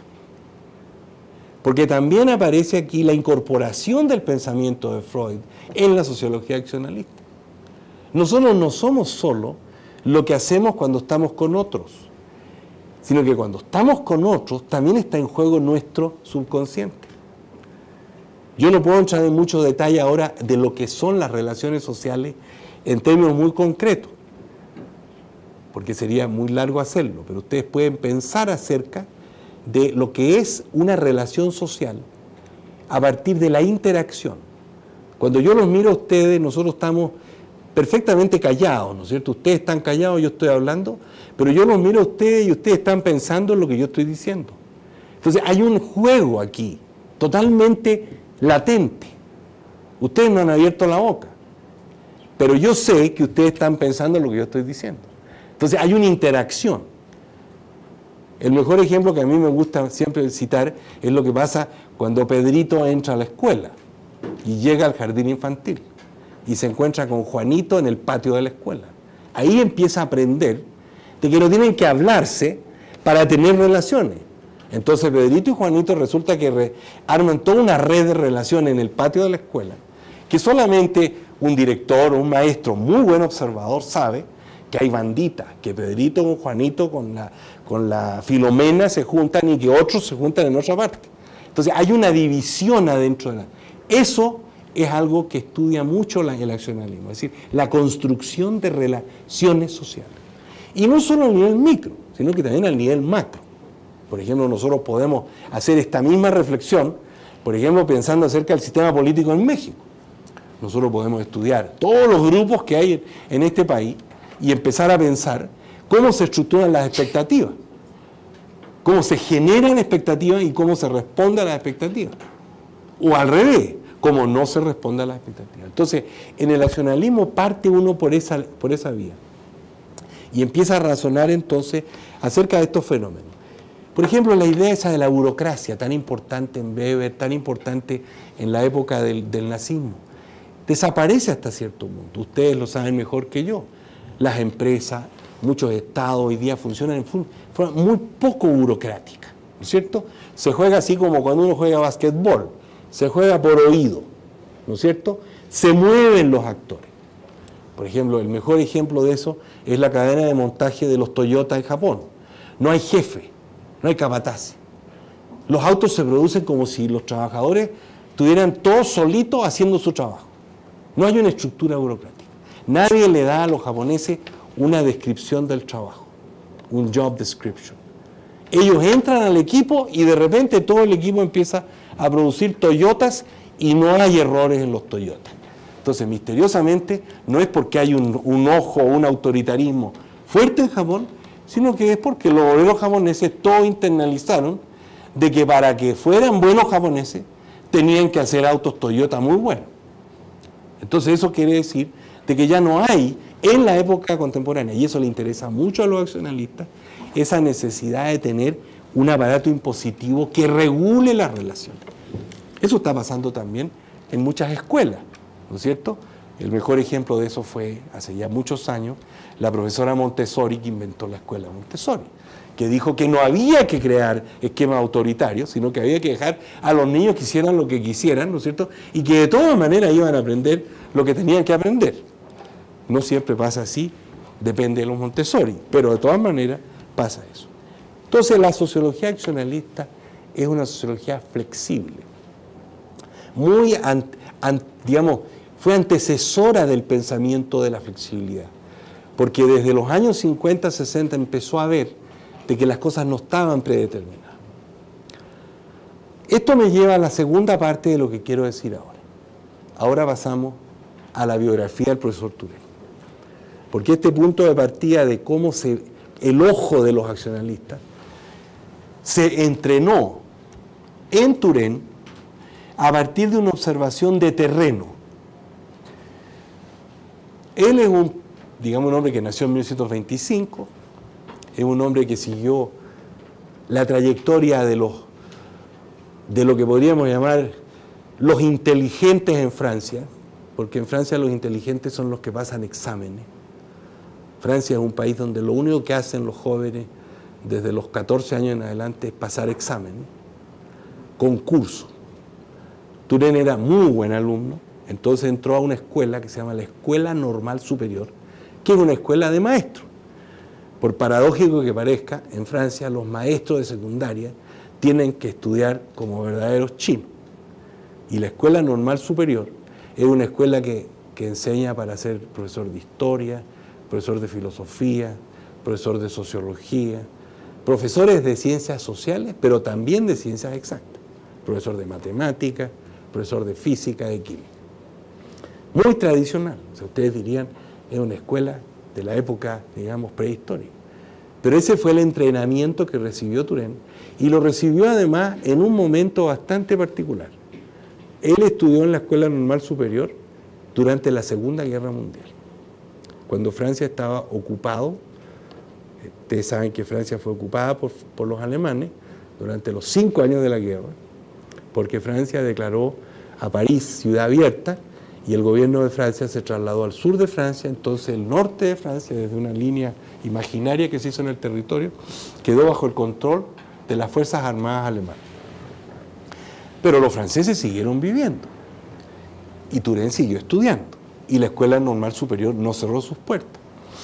porque también aparece aquí la incorporación del pensamiento de Freud en la sociología accionalista. Nosotros no somos solo lo que hacemos cuando estamos con otros, sino que cuando estamos con otros también está en juego nuestro subconsciente. Yo no puedo entrar en mucho detalle ahora de lo que son las relaciones sociales en términos muy concretos, porque sería muy largo hacerlo, pero ustedes pueden pensar acerca de lo que es una relación social a partir de la interacción. Cuando yo los miro a ustedes, nosotros estamos perfectamente callados, ¿no es cierto? Ustedes están callados, yo estoy hablando, pero yo los miro a ustedes y ustedes están pensando en lo que yo estoy diciendo. Entonces hay un juego aquí, totalmente latente. Ustedes no han abierto la boca, pero yo sé que ustedes están pensando en lo que yo estoy diciendo. Entonces hay una interacción. El mejor ejemplo que a mí me gusta siempre citar es lo que pasa cuando Pedrito entra a la escuela y llega al jardín infantil y se encuentra con Juanito en el patio de la escuela. Ahí empieza a aprender de que no tienen que hablarse para tener relaciones. Entonces Pedrito y Juanito resulta que re, arman toda una red de relaciones en el patio de la escuela, que solamente un director o un maestro muy buen observador sabe que hay banditas, que Pedrito con Juanito con la, con la Filomena se juntan y que otros se juntan en otra parte. Entonces hay una división adentro de la... Eso es algo que estudia mucho la, el accionalismo, es decir, la construcción de relaciones sociales. Y no solo a nivel micro, sino que también al nivel macro. Por ejemplo, nosotros podemos hacer esta misma reflexión, por ejemplo, pensando acerca del sistema político en México. Nosotros podemos estudiar todos los grupos que hay en este país y empezar a pensar cómo se estructuran las expectativas, cómo se generan expectativas y cómo se responde a las expectativas. O al revés, cómo no se responde a las expectativas. Entonces, en el accionalismo parte uno por esa, por esa vía y empieza a razonar entonces acerca de estos fenómenos. Por ejemplo, la idea esa de la burocracia, tan importante en Weber, tan importante en la época del, del nazismo, desaparece hasta cierto punto. Ustedes lo saben mejor que yo. Las empresas, muchos estados hoy día funcionan en forma muy poco burocrática, ¿no es cierto? Se juega así como cuando uno juega basquetbol, se juega por oído, ¿no es cierto? Se mueven los actores. Por ejemplo, el mejor ejemplo de eso es la cadena de montaje de los Toyota en Japón. No hay jefe, no hay capataz. Los autos se producen como si los trabajadores estuvieran todos solitos haciendo su trabajo. No hay una estructura burocrática. Nadie le da a los japoneses una descripción del trabajo, un job description. Ellos entran al equipo y de repente todo el equipo empieza a producir Toyotas y no hay errores en los Toyotas. Entonces, misteriosamente, no es porque hay un, un ojo o un autoritarismo fuerte en Japón, sino que es porque los obreros japoneses todos internalizaron de que para que fueran buenos japoneses tenían que hacer autos Toyota muy buenos. Entonces eso quiere decir de que ya no hay en la época contemporánea, y eso le interesa mucho a los accionalistas, esa necesidad de tener un aparato impositivo que regule las relaciones. Eso está pasando también en muchas escuelas, ¿no es cierto? El mejor ejemplo de eso fue, hace ya muchos años, la profesora Montessori, que inventó la escuela Montessori, que dijo que no había que crear esquemas autoritarios, sino que había que dejar a los niños que hicieran lo que quisieran, ¿no es cierto? Y que de todas maneras iban a aprender lo que tenían que aprender. No siempre pasa así, depende de los Montessori, pero de todas maneras pasa eso. Entonces la sociología accionalista es una sociología flexible, muy, an, an, digamos, fue antecesora del pensamiento de la flexibilidad, porque desde los años cincuenta, sesenta empezó a ver de que las cosas no estaban predeterminadas. Esto me lleva a la segunda parte de lo que quiero decir ahora. Ahora pasamos a la biografía del profesor Turén, porque este punto de partida de cómo se, el ojo de los accionalistas se entrenó en Turén a partir de una observación de terreno. Él es un, digamos, un hombre que nació en mil novecientos veinticinco, es un hombre que siguió la trayectoria de los, de lo que podríamos llamar los inteligentes en Francia, porque en Francia los inteligentes son los que pasan exámenes. Francia es un país donde lo único que hacen los jóvenes desde los catorce años en adelante es pasar exámenes, concursos. Turén era muy buen alumno, entonces entró a una escuela que se llama la Escuela Normal Superior, que es una escuela de maestros. Por paradójico que parezca, en Francia los maestros de secundaria tienen que estudiar como verdaderos chinos. Y la Escuela Normal Superior es una escuela que, que enseña para ser profesor de historia, profesor de filosofía, profesor de sociología, profesores de ciencias sociales, pero también de ciencias exactas, profesor de matemáticas, profesor de física, de química. Muy tradicional, o sea, ustedes dirían, es una escuela de la época, digamos, prehistórica. Pero ese fue el entrenamiento que recibió Turén, y lo recibió además en un momento bastante particular. Él estudió en la Escuela Normal Superior durante la Segunda Guerra Mundial, cuando Francia estaba ocupado. Ustedes saben que Francia fue ocupada por, por los alemanes durante los cinco años de la guerra, porque Francia declaró a París ciudad abierta, y el gobierno de Francia se trasladó al sur de Francia. Entonces el norte de Francia, desde una línea imaginaria que se hizo en el territorio, quedó bajo el control de las Fuerzas Armadas alemanas. Pero los franceses siguieron viviendo, y Turén siguió estudiando, y la Escuela Normal Superior no cerró sus puertas.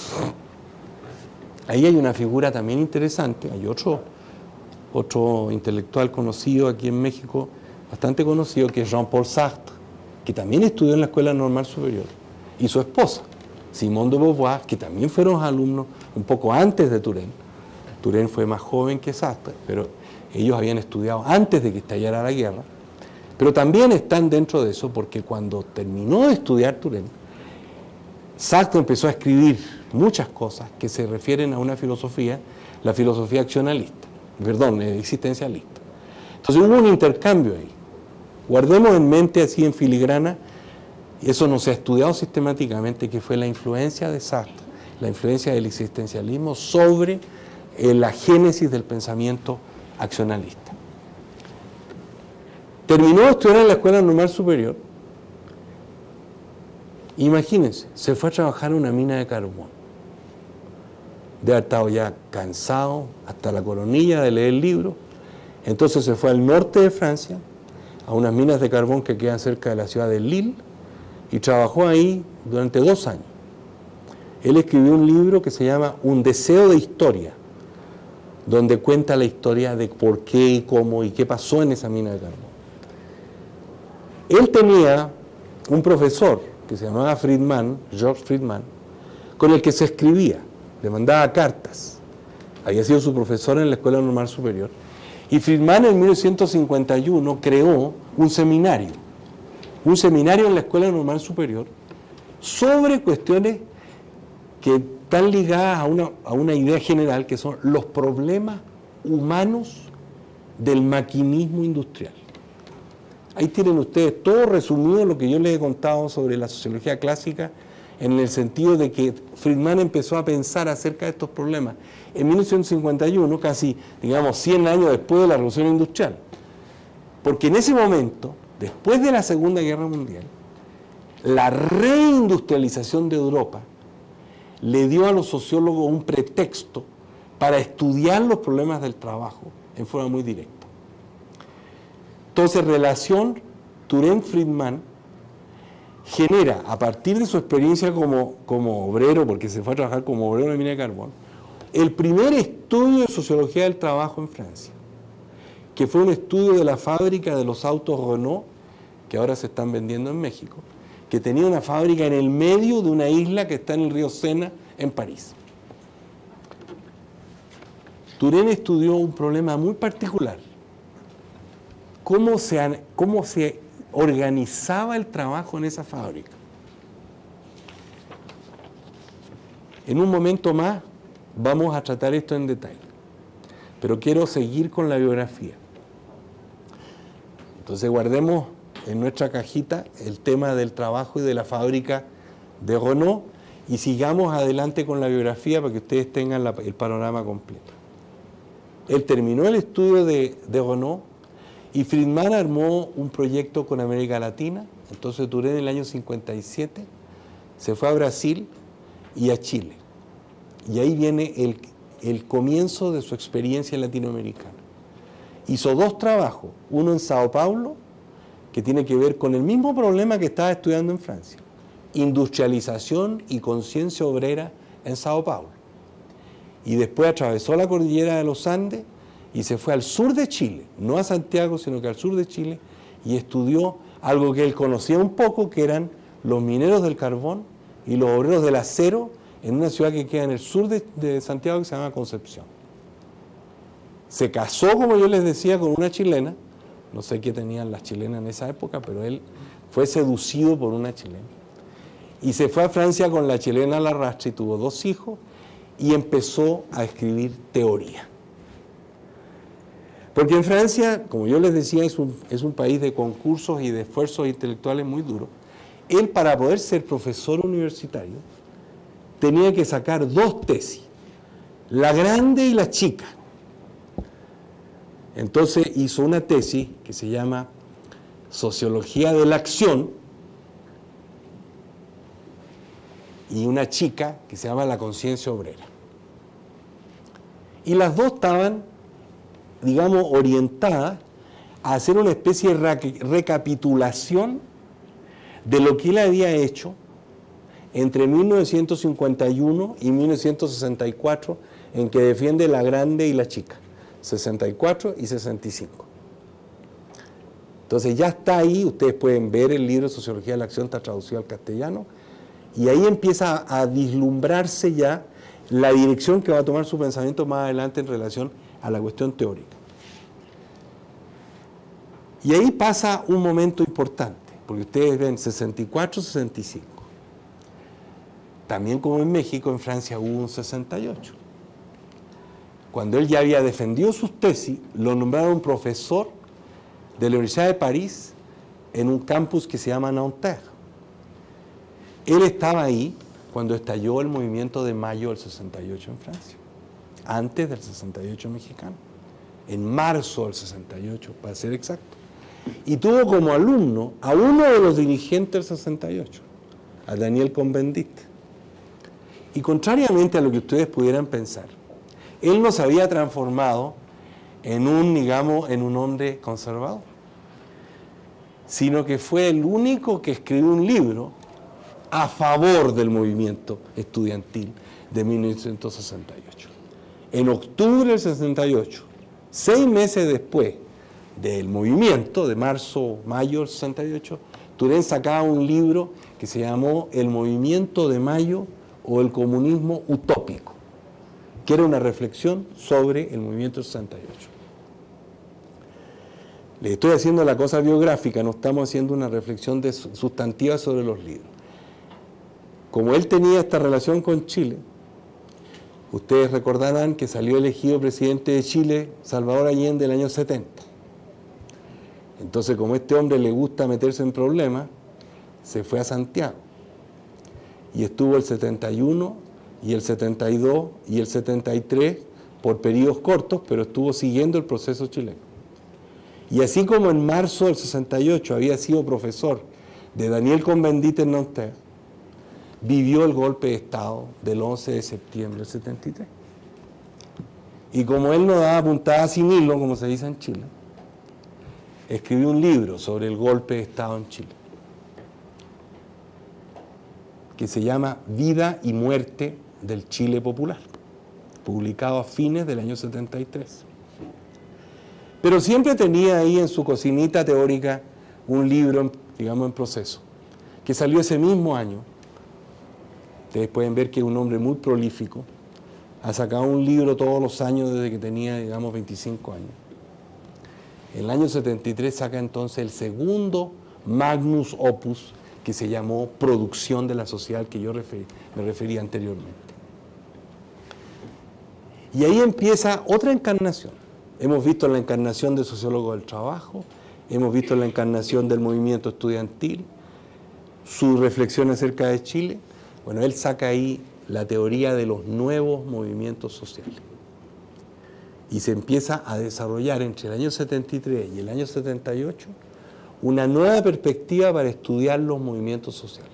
Ahí hay una figura también interesante, hay otro, otro intelectual conocido aquí en México, bastante conocido, que es Jean-Paul Sartre, que también estudió en la Escuela Normal Superior, y su esposa, Simone de Beauvoir, que también fueron alumnos un poco antes de Turén. Turén fue más joven que Sartre, pero ellos habían estudiado antes de que estallara la guerra, pero también están dentro de eso, porque cuando terminó de estudiar Turén, Sartre empezó a escribir muchas cosas que se refieren a una filosofía, la filosofía accionalista, perdón, existencialista. Entonces hubo un intercambio ahí. Guardemos en mente así en filigrana, y eso no se ha estudiado sistemáticamente, que fue la influencia de Sartre, la influencia del existencialismo sobre eh, la génesis del pensamiento accionalista. Terminó de estudiar en la Escuela Normal Superior. Imagínense, se fue a trabajar en una mina de carbón. De haber estado ya cansado hasta la coronilla de leer libros. Entonces se fue al norte de Francia, a unas minas de carbón que quedan cerca de la ciudad de Lille, y trabajó ahí durante dos años. Él escribió un libro que se llama Un deseo de historia, donde cuenta la historia de por qué y cómo y qué pasó en esa mina de carbón. Él tenía un profesor que se llamaba Friedman, George Friedman, con el que se escribía, le mandaba cartas. Había sido su profesor en la Escuela Normal Superior. Y Friedman en mil novecientos cincuenta y uno creó un seminario, un seminario en la Escuela Normal Superior sobre cuestiones que están ligadas a una, a una idea general, que son los problemas humanos del maquinismo industrial. Ahí tienen ustedes todo resumido lo que yo les he contado sobre la sociología clásica, en el sentido de que Friedman empezó a pensar acerca de estos problemas en mil novecientos cincuenta y uno, casi, digamos, cien años después de la Revolución Industrial. Porque en ese momento, después de la Segunda Guerra Mundial, la reindustrialización de Europa le dio a los sociólogos un pretexto para estudiar los problemas del trabajo en forma muy directa. Entonces, relación Turén-Friedman genera, a partir de su experiencia como, como obrero, porque se fue a trabajar como obrero en la mina de carbón, el primer estudio de sociología del trabajo en Francia, que fue un estudio de la fábrica de los autos Renault, que ahora se están vendiendo en México, que tenía una fábrica en el medio de una isla que está en el río Sena, en París. Turén estudió un problema muy particular: cómo se, cómo se organizaba el trabajo en esa fábrica. En un momento más vamos a tratar esto en detalle, pero quiero seguir con la biografía. Entonces guardemos en nuestra cajita el tema del trabajo y de la fábrica de Renault y sigamos adelante con la biografía para que ustedes tengan la, el panorama completo. Él terminó el estudio de, de Renault y Friedman armó un proyecto con América Latina. Entonces Turén en el año cincuenta y siete se fue a Brasil y a Chile. Y ahí viene el, el comienzo de su experiencia latinoamericana. Hizo dos trabajos, uno en Sao Paulo, que tiene que ver con el mismo problema que estaba estudiando en Francia: industrialización y conciencia obrera en Sao Paulo. Y después atravesó la cordillera de los Andes y se fue al sur de Chile, no a Santiago, sino que al sur de Chile, y estudió algo que él conocía un poco, que eran los mineros del carbón y los obreros del acero en una ciudad que queda en el sur de, de Santiago, que se llama Concepción. Se casó, como yo les decía, con una chilena. No sé qué tenían las chilenas en esa época, pero él fue seducido por una chilena. Y se fue a Francia con la chilena a la rastra y tuvo dos hijos y empezó a escribir teoría. Porque en Francia, como yo les decía, es un, es un país de concursos y de esfuerzos intelectuales muy duros. Él, para poder ser profesor universitario, tenía que sacar dos tesis, la grande y la chica. Entonces hizo una tesis que se llama Sociología de la Acción y una chica que se llama La Conciencia Obrera. Y las dos estaban, digamos, orientadas a hacer una especie de recapitulación de lo que él había hecho entre mil novecientos cincuenta y uno y mil novecientos sesenta y cuatro, en que defiende la grande y la chica. sesenta y cuatro y sesenta y cinco. Entonces ya está ahí, ustedes pueden ver el libro Sociología de la Acción, está traducido al castellano, y ahí empieza a, a vislumbrarse ya la dirección que va a tomar su pensamiento más adelante en relación a la cuestión teórica. Y ahí pasa un momento importante, porque ustedes ven sesenta y cuatro, sesenta y cinco. También, como en México, en Francia hubo un sesenta y ocho. Cuando él ya había defendido sus tesis, lo nombraron profesor de la Universidad de París en un campus que se llama Nanterre. Él estaba ahí cuando estalló el movimiento de mayo del sesenta y ocho en Francia, antes del sesenta y ocho mexicano, en marzo del sesenta y ocho, para ser exacto. Y tuvo como alumno a uno de los dirigentes del sesenta y ocho, a Daniel Cohn-Bendit. Y contrariamente a lo que ustedes pudieran pensar, él no se había transformado en un, digamos, en un hombre conservador, sino que fue el único que escribió un libro a favor del movimiento estudiantil de mil novecientos sesenta y ocho. En octubre del sesenta y ocho, seis meses después del movimiento, de marzo, mayo del sesenta y ocho, Turén sacaba un libro que se llamó El movimiento de mayo o el comunismo utópico, que era una reflexión sobre el movimiento del sesenta y ocho. Le estoy haciendo la cosa biográfica, no estamos haciendo una reflexión de sustantiva sobre los libros. Como él tenía esta relación con Chile, ustedes recordarán que salió elegido presidente de Chile Salvador Allende en el año setenta. Entonces, como a este hombre le gusta meterse en problemas, se fue a Santiago. Y estuvo el setenta y uno, y el setenta y dos, y el setenta y tres, por periodos cortos, pero estuvo siguiendo el proceso chileno. Y así como en marzo del sesenta y ocho había sido profesor de Daniel Cohn-Bendit en Nanterre, vivió el golpe de Estado del once de septiembre del setenta y tres. Y como él no daba puntada sin hilo, como se dice en Chile, escribió un libro sobre el golpe de Estado en Chile, que se llama Vida y Muerte del Chile Popular, publicado a fines del año setenta y tres. Pero siempre tenía ahí en su cocinita teórica un libro, digamos, en proceso, que salió ese mismo año. Ustedes pueden ver que es un hombre muy prolífico, ha sacado un libro todos los años desde que tenía, digamos, veinticinco años. En el año setenta y tres saca entonces el segundo magnus opus, que se llamó Producción de la Sociedad, al que yo referí, me refería anteriormente. Y ahí empieza otra encarnación. Hemos visto la encarnación del sociólogo del trabajo, hemos visto la encarnación del movimiento estudiantil, su reflexión acerca de Chile. Bueno, él saca ahí la teoría de los nuevos movimientos sociales. Y se empieza a desarrollar entre el año setenta y tres y el año setenta y ocho una nueva perspectiva para estudiar los movimientos sociales.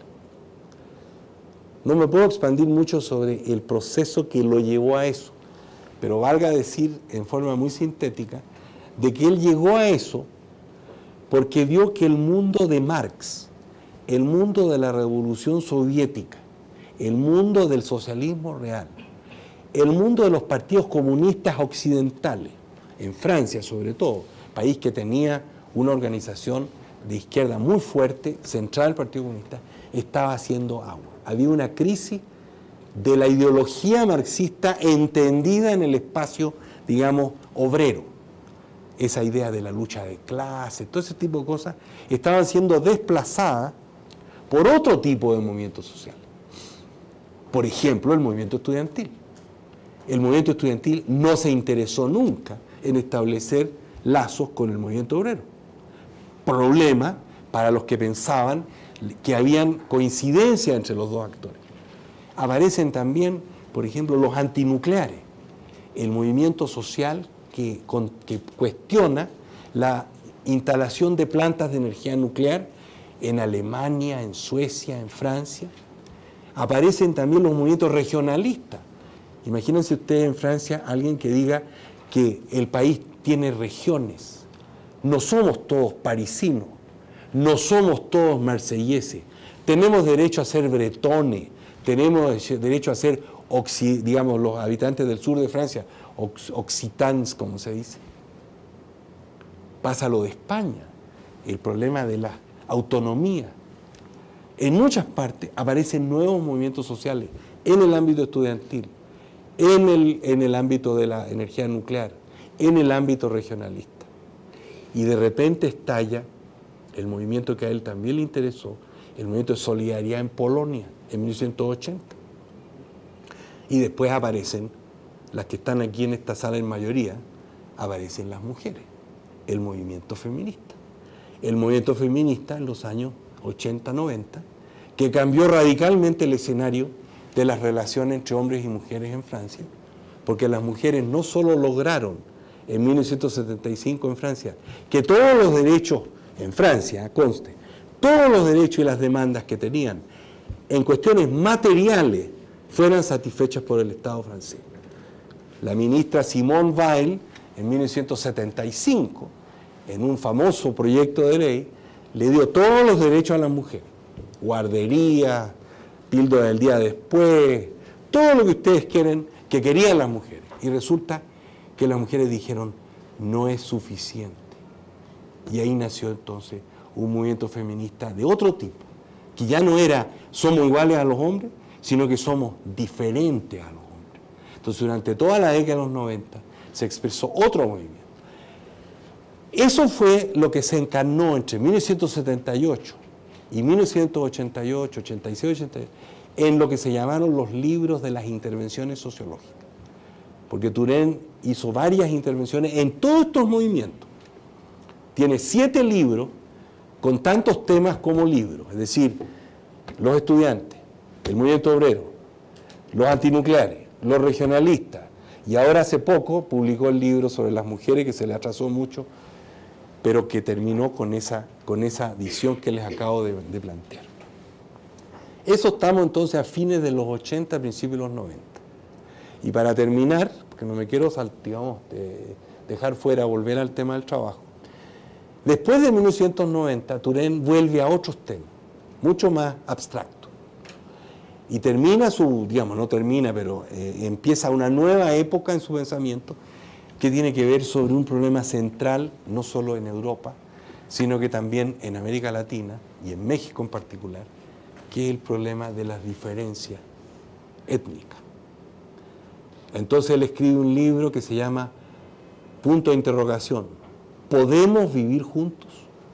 No me puedo expandir mucho sobre el proceso que lo llevó a eso, pero valga decir en forma muy sintética de que él llegó a eso porque vio que el mundo de Marx, el mundo de la revolución soviética, el mundo del socialismo real, el mundo de los partidos comunistas occidentales, en Francia sobre todo, país que tenía una organización de izquierda muy fuerte, centrada en el Partido Comunista, estaba haciendo agua. Había una crisis de la ideología marxista entendida en el espacio, digamos, obrero. Esa idea de la lucha de clases, todo ese tipo de cosas, estaban siendo desplazadas por otro tipo de movimientos sociales. Por ejemplo, el movimiento estudiantil. El movimiento estudiantil no se interesó nunca en establecer lazos con el movimiento obrero. Problema para los que pensaban que habían coincidencia entre los dos actores. Aparecen también, por ejemplo, los antinucleares, el movimiento social que, con, que cuestiona la instalación de plantas de energía nuclear en Alemania, en Suecia, en Francia. Aparecen también los movimientos regionalistas. Imagínense ustedes en Francia alguien que diga que el país tiene regiones. No somos todos parisinos, no somos todos marselleses. Tenemos derecho a ser bretones, tenemos derecho a ser, digamos, los habitantes del sur de Francia, occitans, como se dice. Pasa lo de España, el problema de la autonomía. En muchas partes aparecen nuevos movimientos sociales en el ámbito estudiantil, en el, en el ámbito de la energía nuclear, en el ámbito regionalista. Y de repente estalla el movimiento que a él también le interesó, el movimiento de solidaridad en Polonia, en mil novecientos ochenta. Y después aparecen, las que están aquí en esta sala en mayoría, aparecen las mujeres, el movimiento feminista. El movimiento feminista en los años ochenta, noventa, que cambió radicalmente el escenario de las relaciones entre hombres y mujeres en Francia, porque las mujeres no solo lograron en mil novecientos setenta y cinco en Francia que todos los derechos en Francia, conste, todos los derechos y las demandas que tenían en cuestiones materiales fueran satisfechas por el Estado francés. La ministra Simone Weil, en mil novecientos setenta y cinco, en un famoso proyecto de ley, le dio todos los derechos a las mujeres, guardería, píldora del día después, todo lo que ustedes quieren, que querían las mujeres. Y resulta que las mujeres dijeron, no es suficiente. Y ahí nació entonces un movimiento feminista de otro tipo, que ya no era somos iguales a los hombres, sino que somos diferentes a los hombres. Entonces durante toda la década de los noventa se expresó otro movimiento. Eso fue lo que se encarnó entre mil novecientos setenta y ocho y mil novecientos ochenta y ocho, ochenta y seis, ochenta y ocho, en lo que se llamaron los libros de las intervenciones sociológicas. Porque Turén hizo varias intervenciones en todos estos movimientos. Tiene siete libros con tantos temas como libros, es decir, los estudiantes, el movimiento obrero, los antinucleares, los regionalistas, y ahora hace poco publicó el libro sobre las mujeres, que se le atrasó mucho, pero que terminó con esa, con esa visión que les acabo de, de plantear. Eso estamos entonces a fines de los ochenta, principios de los noventa. Y para terminar, porque no me quiero digamos, de dejar fuera, volver al tema del trabajo, después de mil novecientos noventa, Turén vuelve a otros temas, mucho más abstractos. Y termina su, digamos, no termina, pero eh, empieza una nueva época en su pensamiento que tiene que ver sobre un problema central, no solo en Europa, sino que también en América Latina y en México en particular, que es el problema de las diferencias étnicas. Entonces él escribe un libro que se llama Punto de interrogación. ¿Podemos vivir juntos?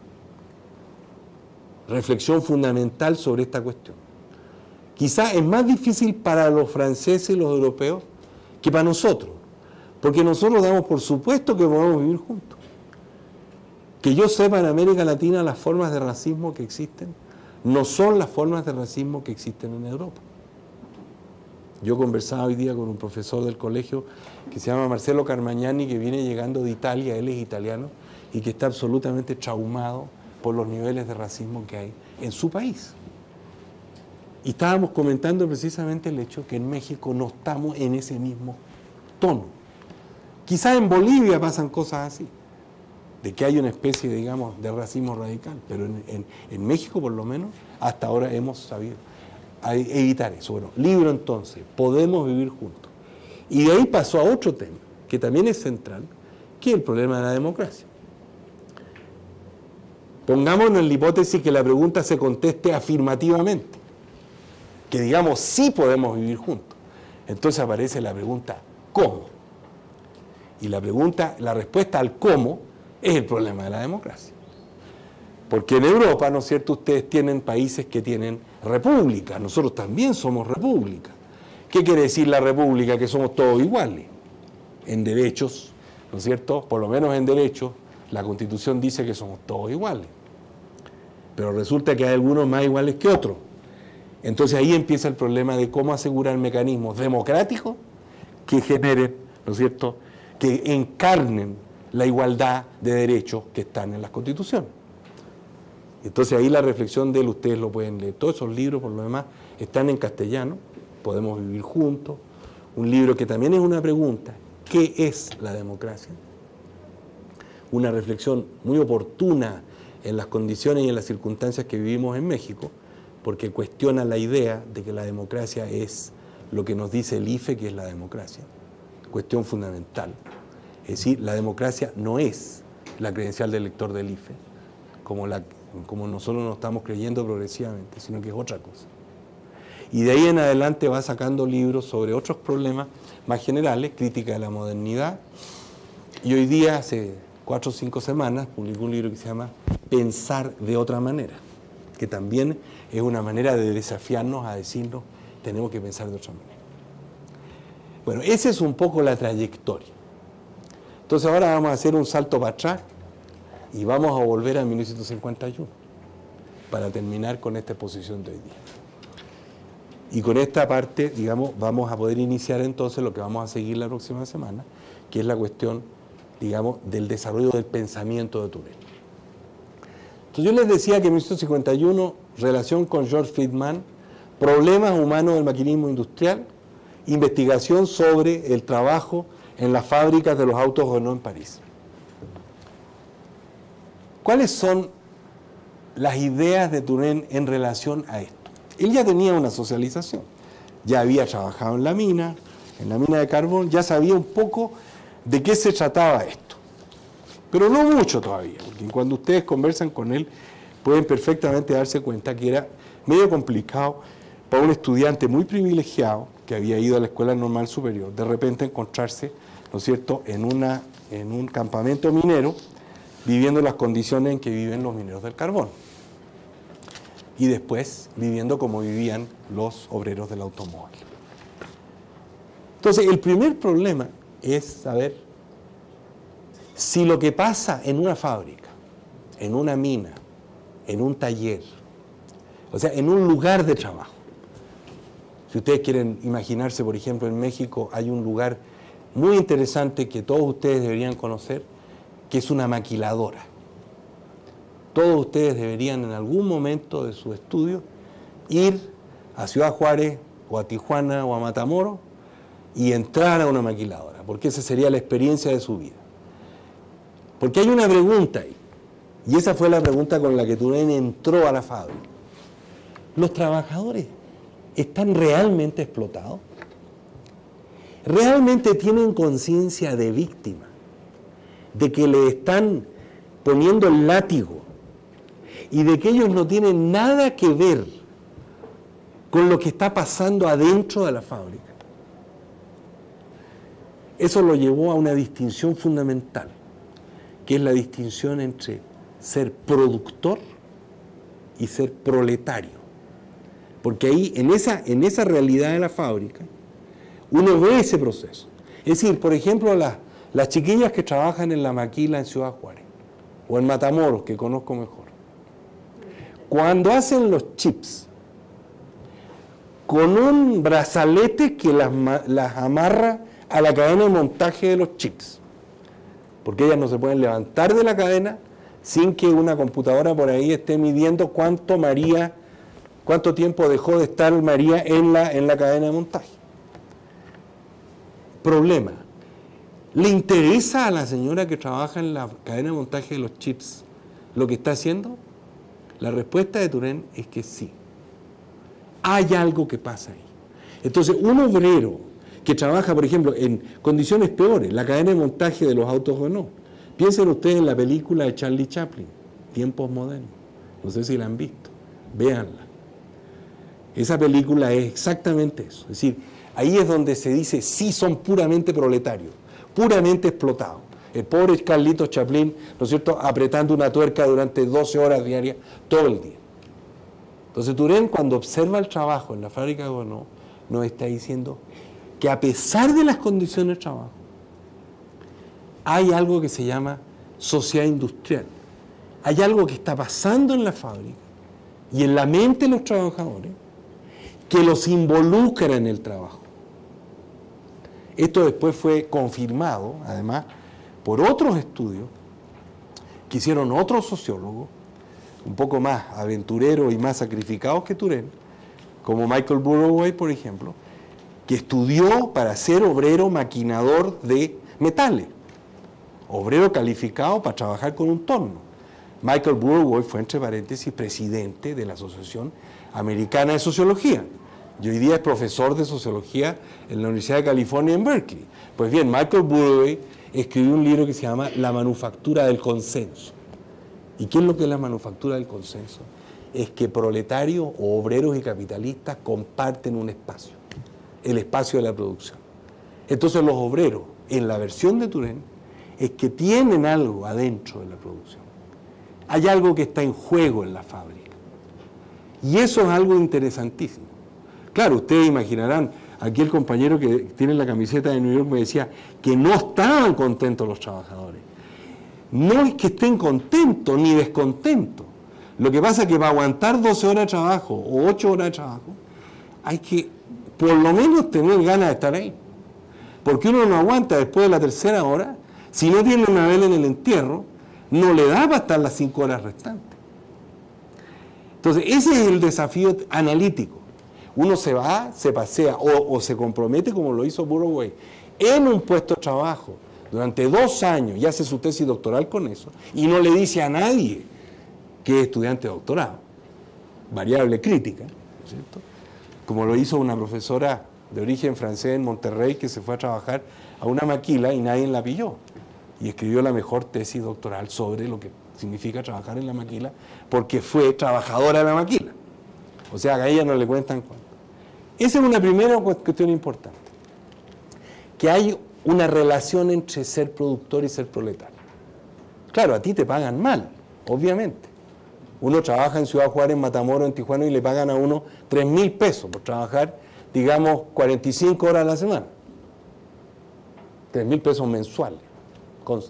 Reflexión fundamental sobre esta cuestión. Quizás es más difícil para los franceses y los europeos que para nosotros, porque nosotros damos por supuesto que podemos vivir juntos. Que yo sepa, en América Latina las formas de racismo que existen no son las formas de racismo que existen en Europa. Yo conversaba hoy día con un profesor del colegio que se llama Marcelo Carmagnani, que viene llegando de Italia, él es italiano, y que está absolutamente traumado por los niveles de racismo que hay en su país. Y estábamos comentando precisamente el hecho que en México no estamos en ese mismo tono. Quizás en Bolivia pasan cosas así, de que hay una especie, digamos, de racismo radical, pero en, en, en México por lo menos hasta ahora hemos sabido evitar eso. Bueno, libro entonces, podemos vivir juntos. Y de ahí pasó a otro tema, que también es central, que es el problema de la democracia. Pongámonos en la hipótesis que la pregunta se conteste afirmativamente, que digamos sí podemos vivir juntos. Entonces aparece la pregunta, ¿cómo? Y la pregunta, la respuesta al cómo es el problema de la democracia. Porque en Europa, ¿no es cierto?, ustedes tienen países que tienen repúblicas, nosotros también somos república. ¿Qué quiere decir la república? Que somos todos iguales en derechos, ¿no es cierto? Por lo menos en derechos, la Constitución dice que somos todos iguales. Pero resulta que hay algunos más iguales que otros. Entonces ahí empieza el problema de cómo asegurar mecanismos democráticos que generen, ¿no es cierto?, que encarnen la igualdad de derechos que están en las constituciones. Entonces ahí la reflexión de él, ustedes lo pueden leer. Todos esos libros, por lo demás, están en castellano. Podemos vivir juntos. Un libro que también es una pregunta. ¿Qué es la democracia? Una reflexión muy oportuna en las condiciones y en las circunstancias que vivimos en México, porque cuestiona la idea de que la democracia es lo que nos dice el I F E, que es la democracia. Cuestión fundamental. Es decir, la democracia no es la credencial del elector del I F E, como la como nosotros nos estamos creyendo progresivamente, sino que es otra cosa. Y de ahí en adelante va sacando libros sobre otros problemas más generales, crítica de la modernidad, y hoy día, hace cuatro o cinco semanas, publicó un libro que se llama Pensar de otra manera, que también es una manera de desafiarnos a decirnos, tenemos que pensar de otra manera. Bueno, esa es un poco la trayectoria. Entonces ahora vamos a hacer un salto para atrás, y vamos a volver a mil novecientos cincuenta y uno para terminar con esta exposición de hoy día. Y con esta parte, digamos, vamos a poder iniciar entonces lo que vamos a seguir la próxima semana, que es la cuestión, digamos, del desarrollo del pensamiento de Turén. Entonces yo les decía que en mil novecientos cincuenta y uno, relación con George Friedman, problemas humanos del maquinismo industrial, investigación sobre el trabajo en las fábricas de los autos Renault en París. ¿Cuáles son las ideas de Turén en relación a esto? Él ya tenía una socialización, ya había trabajado en la mina, en la mina de carbón, ya sabía un poco de qué se trataba esto. Pero no mucho todavía, porque cuando ustedes conversan con él, pueden perfectamente darse cuenta que era medio complicado para un estudiante muy privilegiado, que había ido a la Escuela Normal Superior, de repente encontrarse, ¿no es cierto?, en, una, en un campamento minero, viviendo las condiciones en que viven los mineros del carbón. Y después viviendo como vivían los obreros del automóvil. Entonces, el primer problema es saber si lo que pasa en una fábrica, en una mina, en un taller, o sea, en un lugar de trabajo. Si ustedes quieren imaginarse, por ejemplo, en México hay un lugar muy interesante que todos ustedes deberían conocer, que es una maquiladora. Todos ustedes deberían en algún momento de su estudio ir a Ciudad Juárez o a Tijuana o a Matamoros y entrar a una maquiladora, porque esa sería la experiencia de su vida. Porque hay una pregunta ahí, y esa fue la pregunta con la que Turén entró a la fábrica. ¿Los trabajadores están realmente explotados? ¿Realmente tienen conciencia de víctima? De que le están poniendo el látigo y de que ellos no tienen nada que ver con lo que está pasando adentro de la fábrica. Eso lo llevó a una distinción fundamental, que es la distinción entre ser productor y ser proletario. Porque ahí, en esa, en esa realidad de la fábrica, uno ve ese proceso. Es decir, por ejemplo, las, las chiquillas que trabajan en la maquila en Ciudad Juárez, o en Matamoros, que conozco mejor, cuando hacen los chips, con un brazalete que las, las amarra a la cadena de montaje de los chips, porque ellas no se pueden levantar de la cadena sin que una computadora por ahí esté midiendo cuánto María, cuánto tiempo dejó de estar María en la, en la cadena de montaje. Problema. ¿Le interesa a la señora que trabaja en la cadena de montaje de los chips lo que está haciendo? La respuesta de Turén es que sí. Hay algo que pasa ahí. Entonces, un obrero que trabaja, por ejemplo, en condiciones peores, la cadena de montaje de los autos Renault. Piensen ustedes en la película de Charlie Chaplin, Tiempos Modernos. No sé si la han visto. Véanla. Esa película es exactamente eso. Es decir, ahí es donde se dice, sí, son puramente proletarios, puramente explotados. El pobre Carlitos Chaplin, ¿no es cierto?, apretando una tuerca durante doce horas diarias, todo el día. Entonces Turén, cuando observa el trabajo en la fábrica de Renault, nos está diciendo que a pesar de las condiciones de trabajo, hay algo que se llama sociedad industrial. Hay algo que está pasando en la fábrica y en la mente de los trabajadores que los involucra en el trabajo. Esto después fue confirmado, además, por otros estudios que hicieron otros sociólogos, un poco más aventureros y más sacrificados que Turén, como Michael Burroway, por ejemplo, que estudió para ser obrero maquinador de metales, obrero calificado para trabajar con un torno. Michael Burroway fue, entre paréntesis, presidente de la Asociación Americana de Sociología, y hoy día es profesor de sociología en la Universidad de California en Berkeley. Pues bien, Michael Burroway escribió un libro que se llama La manufactura del consenso. ¿Y qué es lo que es la manufactura del consenso? Es que proletarios o obreros y capitalistas comparten un espacio, el espacio de la producción. Entonces los obreros, en la versión de Turén, es que tienen algo adentro de la producción. Hay algo que está en juego en la fábrica. Y eso es algo interesantísimo. Claro, ustedes imaginarán, aquí el compañero que tiene la camiseta de New York me decía que no estaban contentos los trabajadores. No es que estén contentos ni descontentos. Lo que pasa es que para aguantar doce horas de trabajo o ocho horas de trabajo, hay que por lo menos tener ganas de estar ahí. Porque uno no aguanta después de la tercera hora, si no tiene una vela en el entierro, no le da para estar las cinco horas restantes. Entonces, ese es el desafío analítico. Uno se va, se pasea o, o se compromete, como lo hizo Burroway, en un puesto de trabajo durante dos años y hace su tesis doctoral con eso, y no le dice a nadie que es estudiante de doctorado. Variable crítica, ¿no es cierto? Como lo hizo una profesora de origen francés en Monterrey que se fue a trabajar a una maquila y nadie la pilló. Y escribió la mejor tesis doctoral sobre lo que significa trabajar en la maquila, porque fue trabajadora de la maquila. O sea, a ella no le cuentan cuánto. Esa es una primera cuestión importante. Que hay una relación entre ser productor y ser proletario. Claro, a ti te pagan mal, obviamente. Uno trabaja en Ciudad Juárez, en Matamoros, en Tijuana y le pagan a uno tres mil pesos por trabajar, digamos, cuarenta y cinco horas a la semana. tres mil pesos mensuales, conste.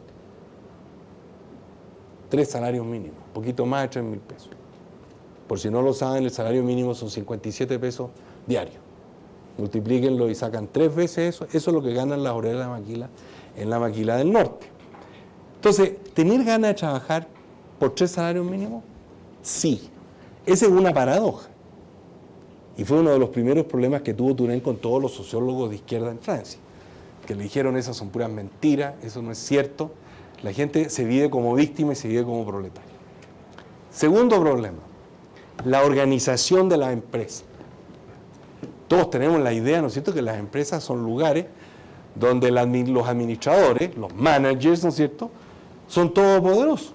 Tres salarios mínimos, un poquito más de tres mil pesos. Por si no lo saben, el salario mínimo son cincuenta y siete pesos diarios. Multiplíquenlo y sacan tres veces eso. Eso es lo que ganan las obreras de la maquila en la maquila del norte. Entonces, ¿tener ganas de trabajar por tres salarios mínimos? Sí. Esa es una paradoja. Y fue uno de los primeros problemas que tuvo Turén con todos los sociólogos de izquierda en Francia. Que le dijeron, esas son puras mentiras, eso no es cierto. La gente se vive como víctima y se vive como proletario. Segundo problema, la organización de la empresa. Todos tenemos la idea, ¿no es cierto?, que las empresas son lugares donde los administradores, los managers, ¿no es cierto?, son todopoderosos.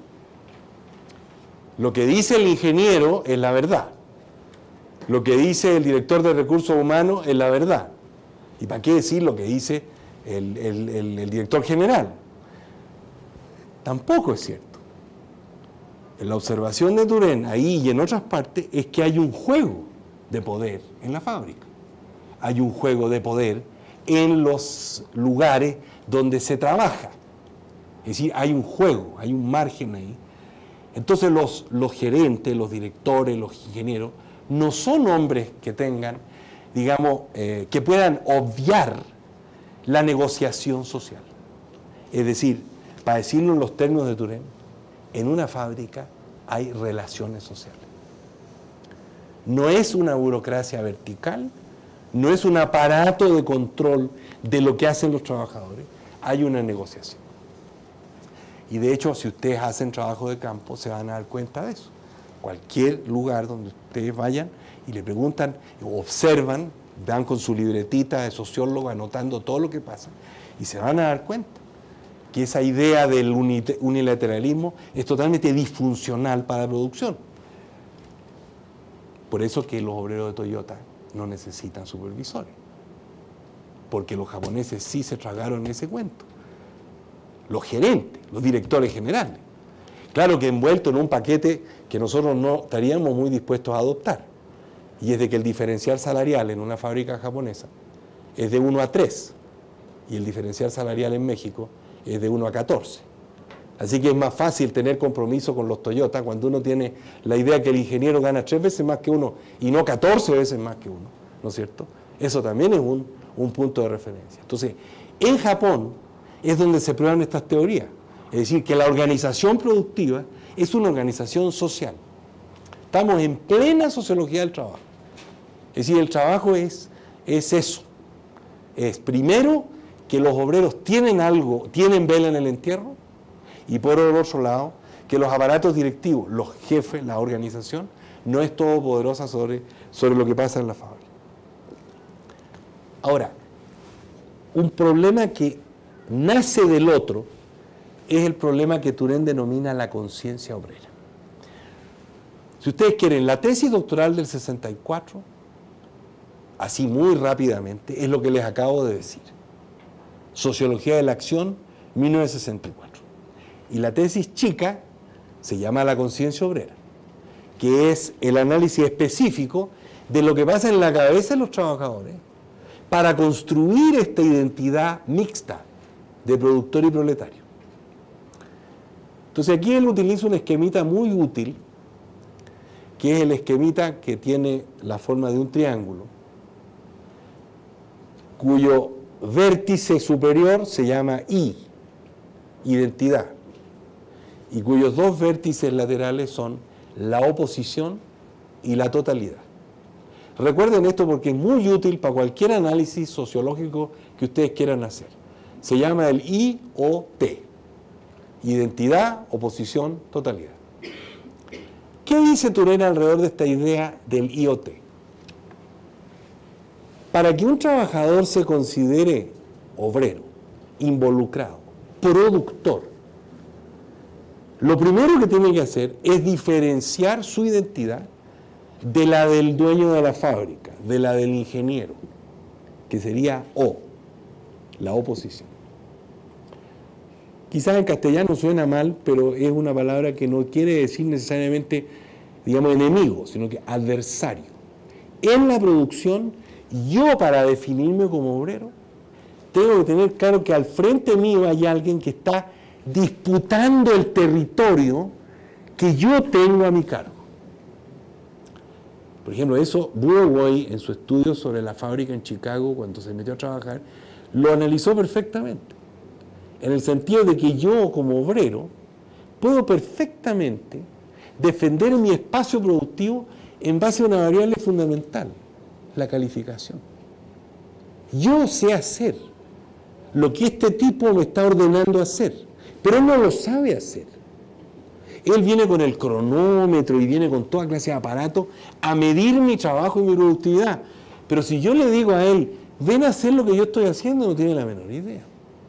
Lo que dice el ingeniero es la verdad. Lo que dice el director de recursos humanos es la verdad. ¿Y para qué decir lo que dice el, el, el, el director general? Tampoco es cierto. La observación de Turén ahí y en otras partes es que hay un juego de poder en la fábrica. Hay un juego de poder en los lugares donde se trabaja. Es decir, hay un juego, hay un margen ahí. Entonces los, los gerentes, los directores, los ingenieros, no son hombres que tengan, digamos, eh, que puedan obviar la negociación social. Es decir, para decirlo en los términos de Turén, en una fábrica hay relaciones sociales. No es una burocracia vertical, no es un aparato de control de lo que hacen los trabajadores, hay una negociación. Y de hecho, si ustedes hacen trabajo de campo, se van a dar cuenta de eso. Cualquier lugar donde ustedes vayan y le preguntan, observan, van con su libretita de sociólogo anotando todo lo que pasa, y se van a dar cuenta que esa idea del unilateralismo es totalmente disfuncional para la producción. Por eso que los obreros de Toyota no necesitan supervisores, porque los japoneses sí se tragaron ese cuento. Los gerentes, los directores generales. Claro que envuelto en un paquete que nosotros no estaríamos muy dispuestos a adoptar, y es de que el diferencial salarial en una fábrica japonesa es de uno a tres, y el diferencial salarial en México es de uno a catorce. Así que es más fácil tener compromiso con los Toyota cuando uno tiene la idea que el ingeniero gana tres veces más que uno y no catorce veces más que uno, ¿no es cierto? Eso también es un, un punto de referencia. Entonces, en Japón es donde se prueban estas teorías. Es decir, que la organización productiva es una organización social. Estamos en plena sociología del trabajo. Es decir, el trabajo es, es eso. Es primero que los obreros tienen algo, tienen vela en el entierro, y por el otro lado, que los aparatos directivos, los jefes, la organización, no es todopoderosa sobre, sobre lo que pasa en la fábrica. Ahora, un problema que nace del otro es el problema que Turén denomina la conciencia obrera. Si ustedes quieren, la tesis doctoral del sesenta y cuatro, así muy rápidamente, es lo que les acabo de decir. Sociología de la acción, mil novecientos sesenta y cuatro. Y la tesis chica se llama la conciencia obrera, que es el análisis específico de lo que pasa en la cabeza de los trabajadores para construir esta identidad mixta de productor y proletario. Entonces aquí él utiliza un esquemita muy útil, que es el esquemita que tiene la forma de un triángulo, cuyo vértice superior se llama I, identidad, y cuyos dos vértices laterales son la oposición y la totalidad. Recuerden esto porque es muy útil para cualquier análisis sociológico que ustedes quieran hacer. Se llama el I O T, identidad, oposición, totalidad. ¿Qué dice Turén alrededor de esta idea del I O T? Para que un trabajador se considere obrero, involucrado, productor, lo primero que tiene que hacer es diferenciar su identidad de la del dueño de la fábrica, de la del ingeniero, que sería O, la oposición. Quizás en castellano suena mal, pero es una palabra que no quiere decir necesariamente, digamos, enemigo, sino que adversario. En la producción, yo para definirme como obrero, tengo que tener claro que al frente mío hay alguien que está disputando el territorio que yo tengo a mi cargo. Por ejemplo, eso Burway, en su estudio sobre la fábrica en Chicago, cuando se metió a trabajar, lo analizó perfectamente, en el sentido de que yo como obrero puedo perfectamente defender mi espacio productivo en base a una variable fundamental, la calificación. Yo sé hacer lo que este tipo me está ordenando hacer, pero él no lo sabe hacer. Él viene con el cronómetro y viene con toda clase de aparatos a medir mi trabajo y mi productividad. Pero si yo le digo a él, ven a hacer lo que yo estoy haciendo, no tiene la menor idea.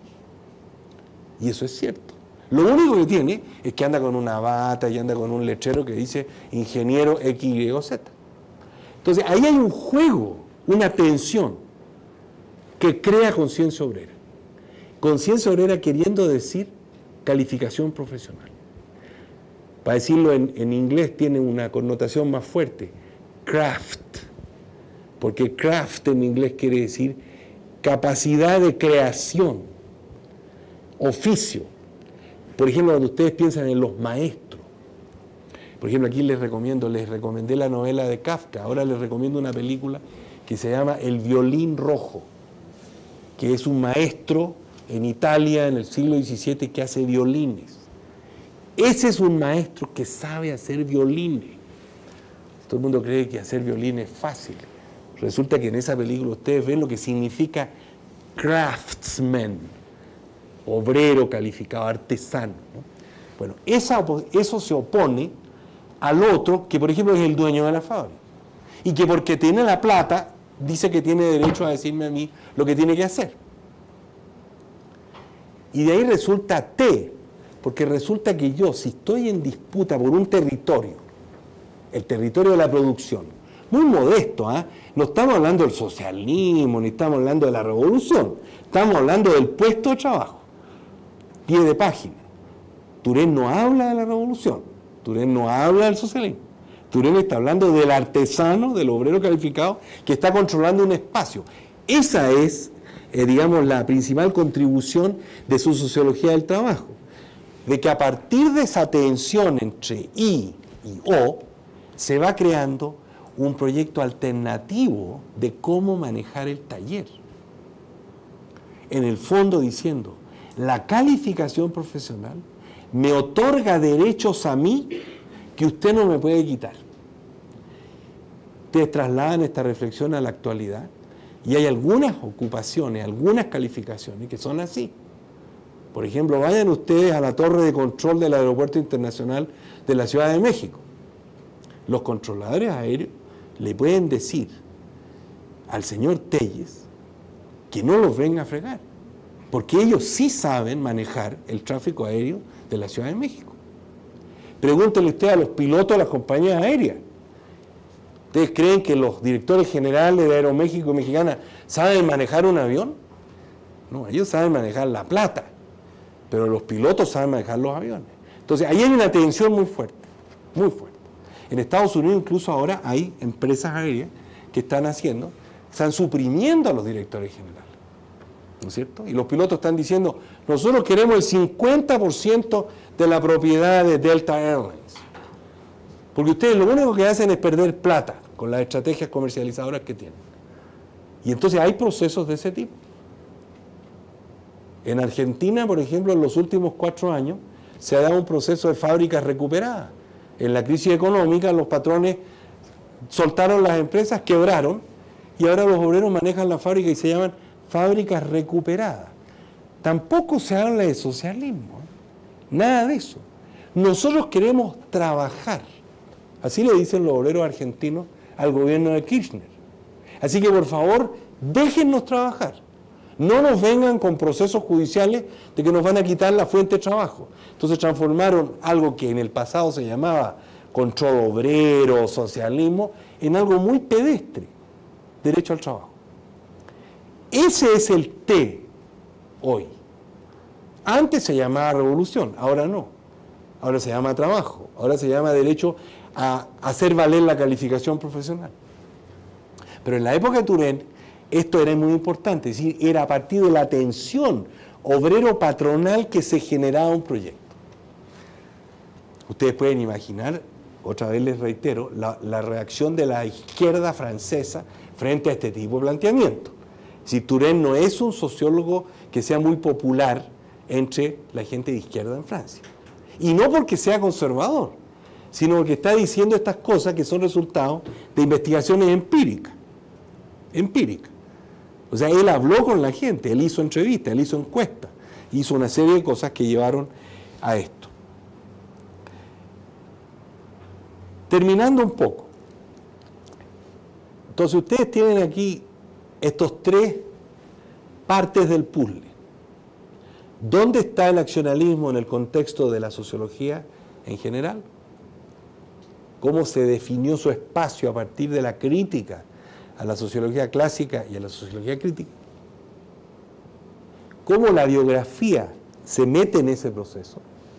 Y eso es cierto. Lo único que tiene es que anda con una bata y anda con un letrero que dice ingeniero X, Y o Z. Entonces ahí hay un juego, una tensión que crea conciencia obrera. Conciencia obrera queriendo decir calificación profesional. Para decirlo en, en inglés tiene una connotación más fuerte, craft, porque craft en inglés quiere decir capacidad de creación, oficio. Por ejemplo, cuando ustedes piensan en los maestros, por ejemplo, aquí les recomiendo, les recomendé la novela de Kafka, ahora les recomiendo una película que se llama El violín rojo, que es un maestro en Italia en el siglo diecisiete que hace violines. Ese es un maestro que sabe hacer violines. Todo el mundo cree que hacer violines es fácil. Resulta que en esa película ustedes ven lo que significa craftsman, obrero calificado, artesano, ¿no? Bueno, esa, eso se opone al otro que, por ejemplo, es el dueño de la fábrica. Y que porque tiene la plata, dice que tiene derecho a decirme a mí lo que tiene que hacer. Y de ahí resulta T, porque resulta que yo, si estoy en disputa por un territorio, el territorio de la producción, muy modesto, ¿eh? No estamos hablando del socialismo, ni estamos hablando de la revolución, estamos hablando del puesto de trabajo, pie de página. Turén no habla de la revolución, Turén no habla del socialismo, Turén está hablando del artesano, del obrero calificado, que está controlando un espacio. Esa es, eh, digamos, la principal contribución de su sociología del trabajo, de que a partir de esa tensión entre I y O, se va creando un proyecto alternativo de cómo manejar el taller. En el fondo diciendo, la calificación profesional me otorga derechos a mí que usted no me puede quitar. Ustedes trasladan esta reflexión a la actualidad y hay algunas ocupaciones, algunas calificaciones que son así. Por ejemplo, vayan ustedes a la torre de control del Aeropuerto Internacional de la Ciudad de México. Los controladores aéreos le pueden decir al señor Telles que no los venga a fregar, porque ellos sí saben manejar el tráfico aéreo de la Ciudad de México. Pregúntenle usted a los pilotos de las compañías aéreas. ¿Ustedes creen que los directores generales de Aeroméxico y Mexicana saben manejar un avión? No, ellos saben manejar la plata, pero los pilotos saben manejar los aviones. Entonces, ahí hay una tensión muy fuerte, muy fuerte. En Estados Unidos incluso ahora hay empresas aéreas que están haciendo, están suprimiendo a los directores generales, ¿no es cierto? Y los pilotos están diciendo, nosotros queremos el cincuenta por ciento de la propiedad de Delta Airlines, porque ustedes lo único que hacen es perder plata con las estrategias comercializadoras que tienen. Y entonces hay procesos de ese tipo. En Argentina, por ejemplo, en los últimos cuatro años, se ha dado un proceso de fábricas recuperadas. En la crisis económica, los patrones soltaron las empresas, quebraron, y ahora los obreros manejan la fábrica y se llaman fábricas recuperadas. Tampoco se habla de socialismo, ¿eh? Nada de eso. Nosotros queremos trabajar. Así le dicen los obreros argentinos al gobierno de Kirchner. Así que, por favor, Déjennos trabajar. No nos vengan con procesos judiciales de que nos van a quitar la fuente de trabajo. Entonces transformaron algo que en el pasado se llamaba control obrero, socialismo, en algo muy pedestre, derecho al trabajo. Ese es el T hoy. Antes se llamaba revolución, ahora no. Ahora se llama trabajo, ahora se llama derecho a hacer valer la calificación profesional. Pero en la época de Turén, esto era muy importante, es decir, era a partir de la tensión obrero-patronal que se generaba un proyecto. Ustedes pueden imaginar, otra vez les reitero, la, la reacción de la izquierda francesa frente a este tipo de planteamiento. Si Turén no es un sociólogo que sea muy popular entre la gente de izquierda en Francia. Y no porque sea conservador, sino porque está diciendo estas cosas que son resultado de investigaciones empíricas. Empíricas. O sea, él habló con la gente, él hizo entrevistas, él hizo encuestas, hizo una serie de cosas que llevaron a esto. Terminando un poco. Entonces ustedes tienen aquí estos tres partes del puzzle. ¿Dónde está el accionalismo en el contexto de la sociología en general? ¿Cómo se definió su espacio a partir de la crítica a la sociología clásica y a la sociología crítica? ¿Cómo la biografía se mete en ese proceso?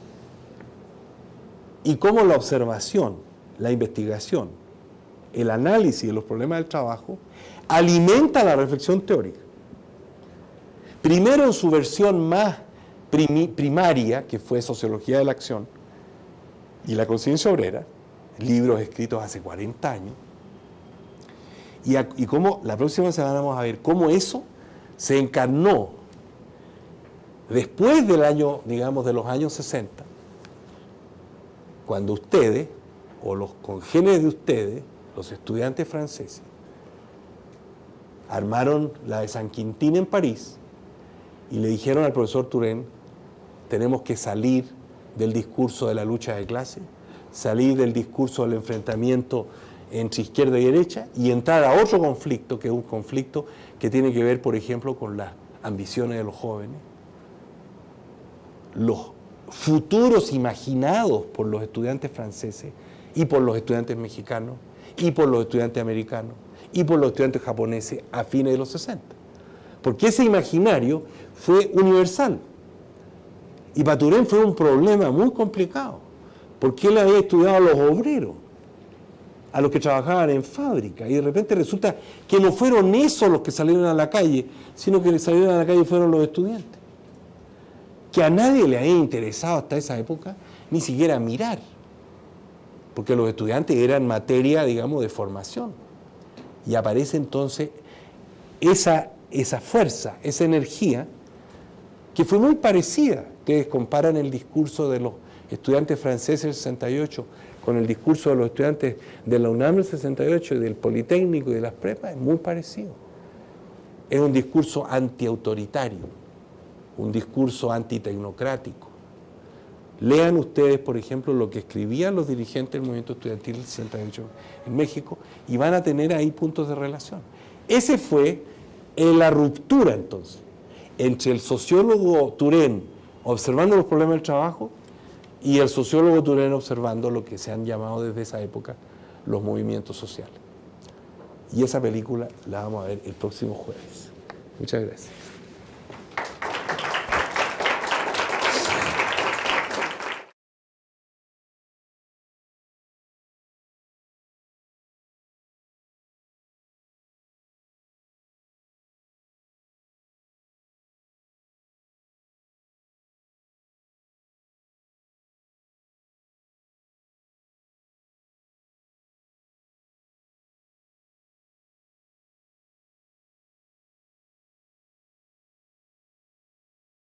Y cómo la observación, la investigación, el análisis de los problemas del trabajo alimenta la reflexión teórica. Primero en su versión más primaria, que fue Sociología de la Acción y la Conciencia Obrera, libros escritos hace cuarenta años, y, a, y cómo la próxima semana vamos a ver cómo eso se encarnó después del año, digamos, de los años sesenta, cuando ustedes, o los congéneres de ustedes, los estudiantes franceses, armaron la de San Quintín en París y le dijeron al profesor Turén: tenemos que salir del discurso de la lucha de clase, salir del discurso del enfrentamiento entre izquierda y derecha y entrar a otro conflicto, que es un conflicto que tiene que ver, por ejemplo, con las ambiciones de los jóvenes, los futuros imaginados por los estudiantes franceses y por los estudiantes mexicanos y por los estudiantes americanos y por los estudiantes japoneses a fines de los sesenta. Porque ese imaginario fue universal. Y para Turén fue un problema muy complicado, porque él había estudiado a los obreros, a los que trabajaban en fábrica, y de repente resulta que no fueron esos los que salieron a la calle, sino que los que salieron a la calle fueron los estudiantes. Que a nadie le había interesado hasta esa época ni siquiera mirar, porque los estudiantes eran materia, digamos, de formación. Y aparece entonces esa, esa fuerza, esa energía, que fue muy parecida. Ustedes comparan el discurso de los estudiantes franceses del sesenta y ocho con el discurso de los estudiantes de la UNAM del sesenta y ocho y del Politécnico y de las prepas, es muy parecido. Es un discurso antiautoritario, un discurso antitecnocrático. Lean ustedes, por ejemplo, lo que escribían los dirigentes del movimiento estudiantil del sesenta y ocho en México y van a tener ahí puntos de relación. Ese fue eh, la ruptura, entonces, entre el sociólogo Turén observando los problemas del trabajo y el sociólogo Turén observando lo que se han llamado desde esa época los movimientos sociales. Y esa película la vamos a ver el próximo jueves. Muchas gracias.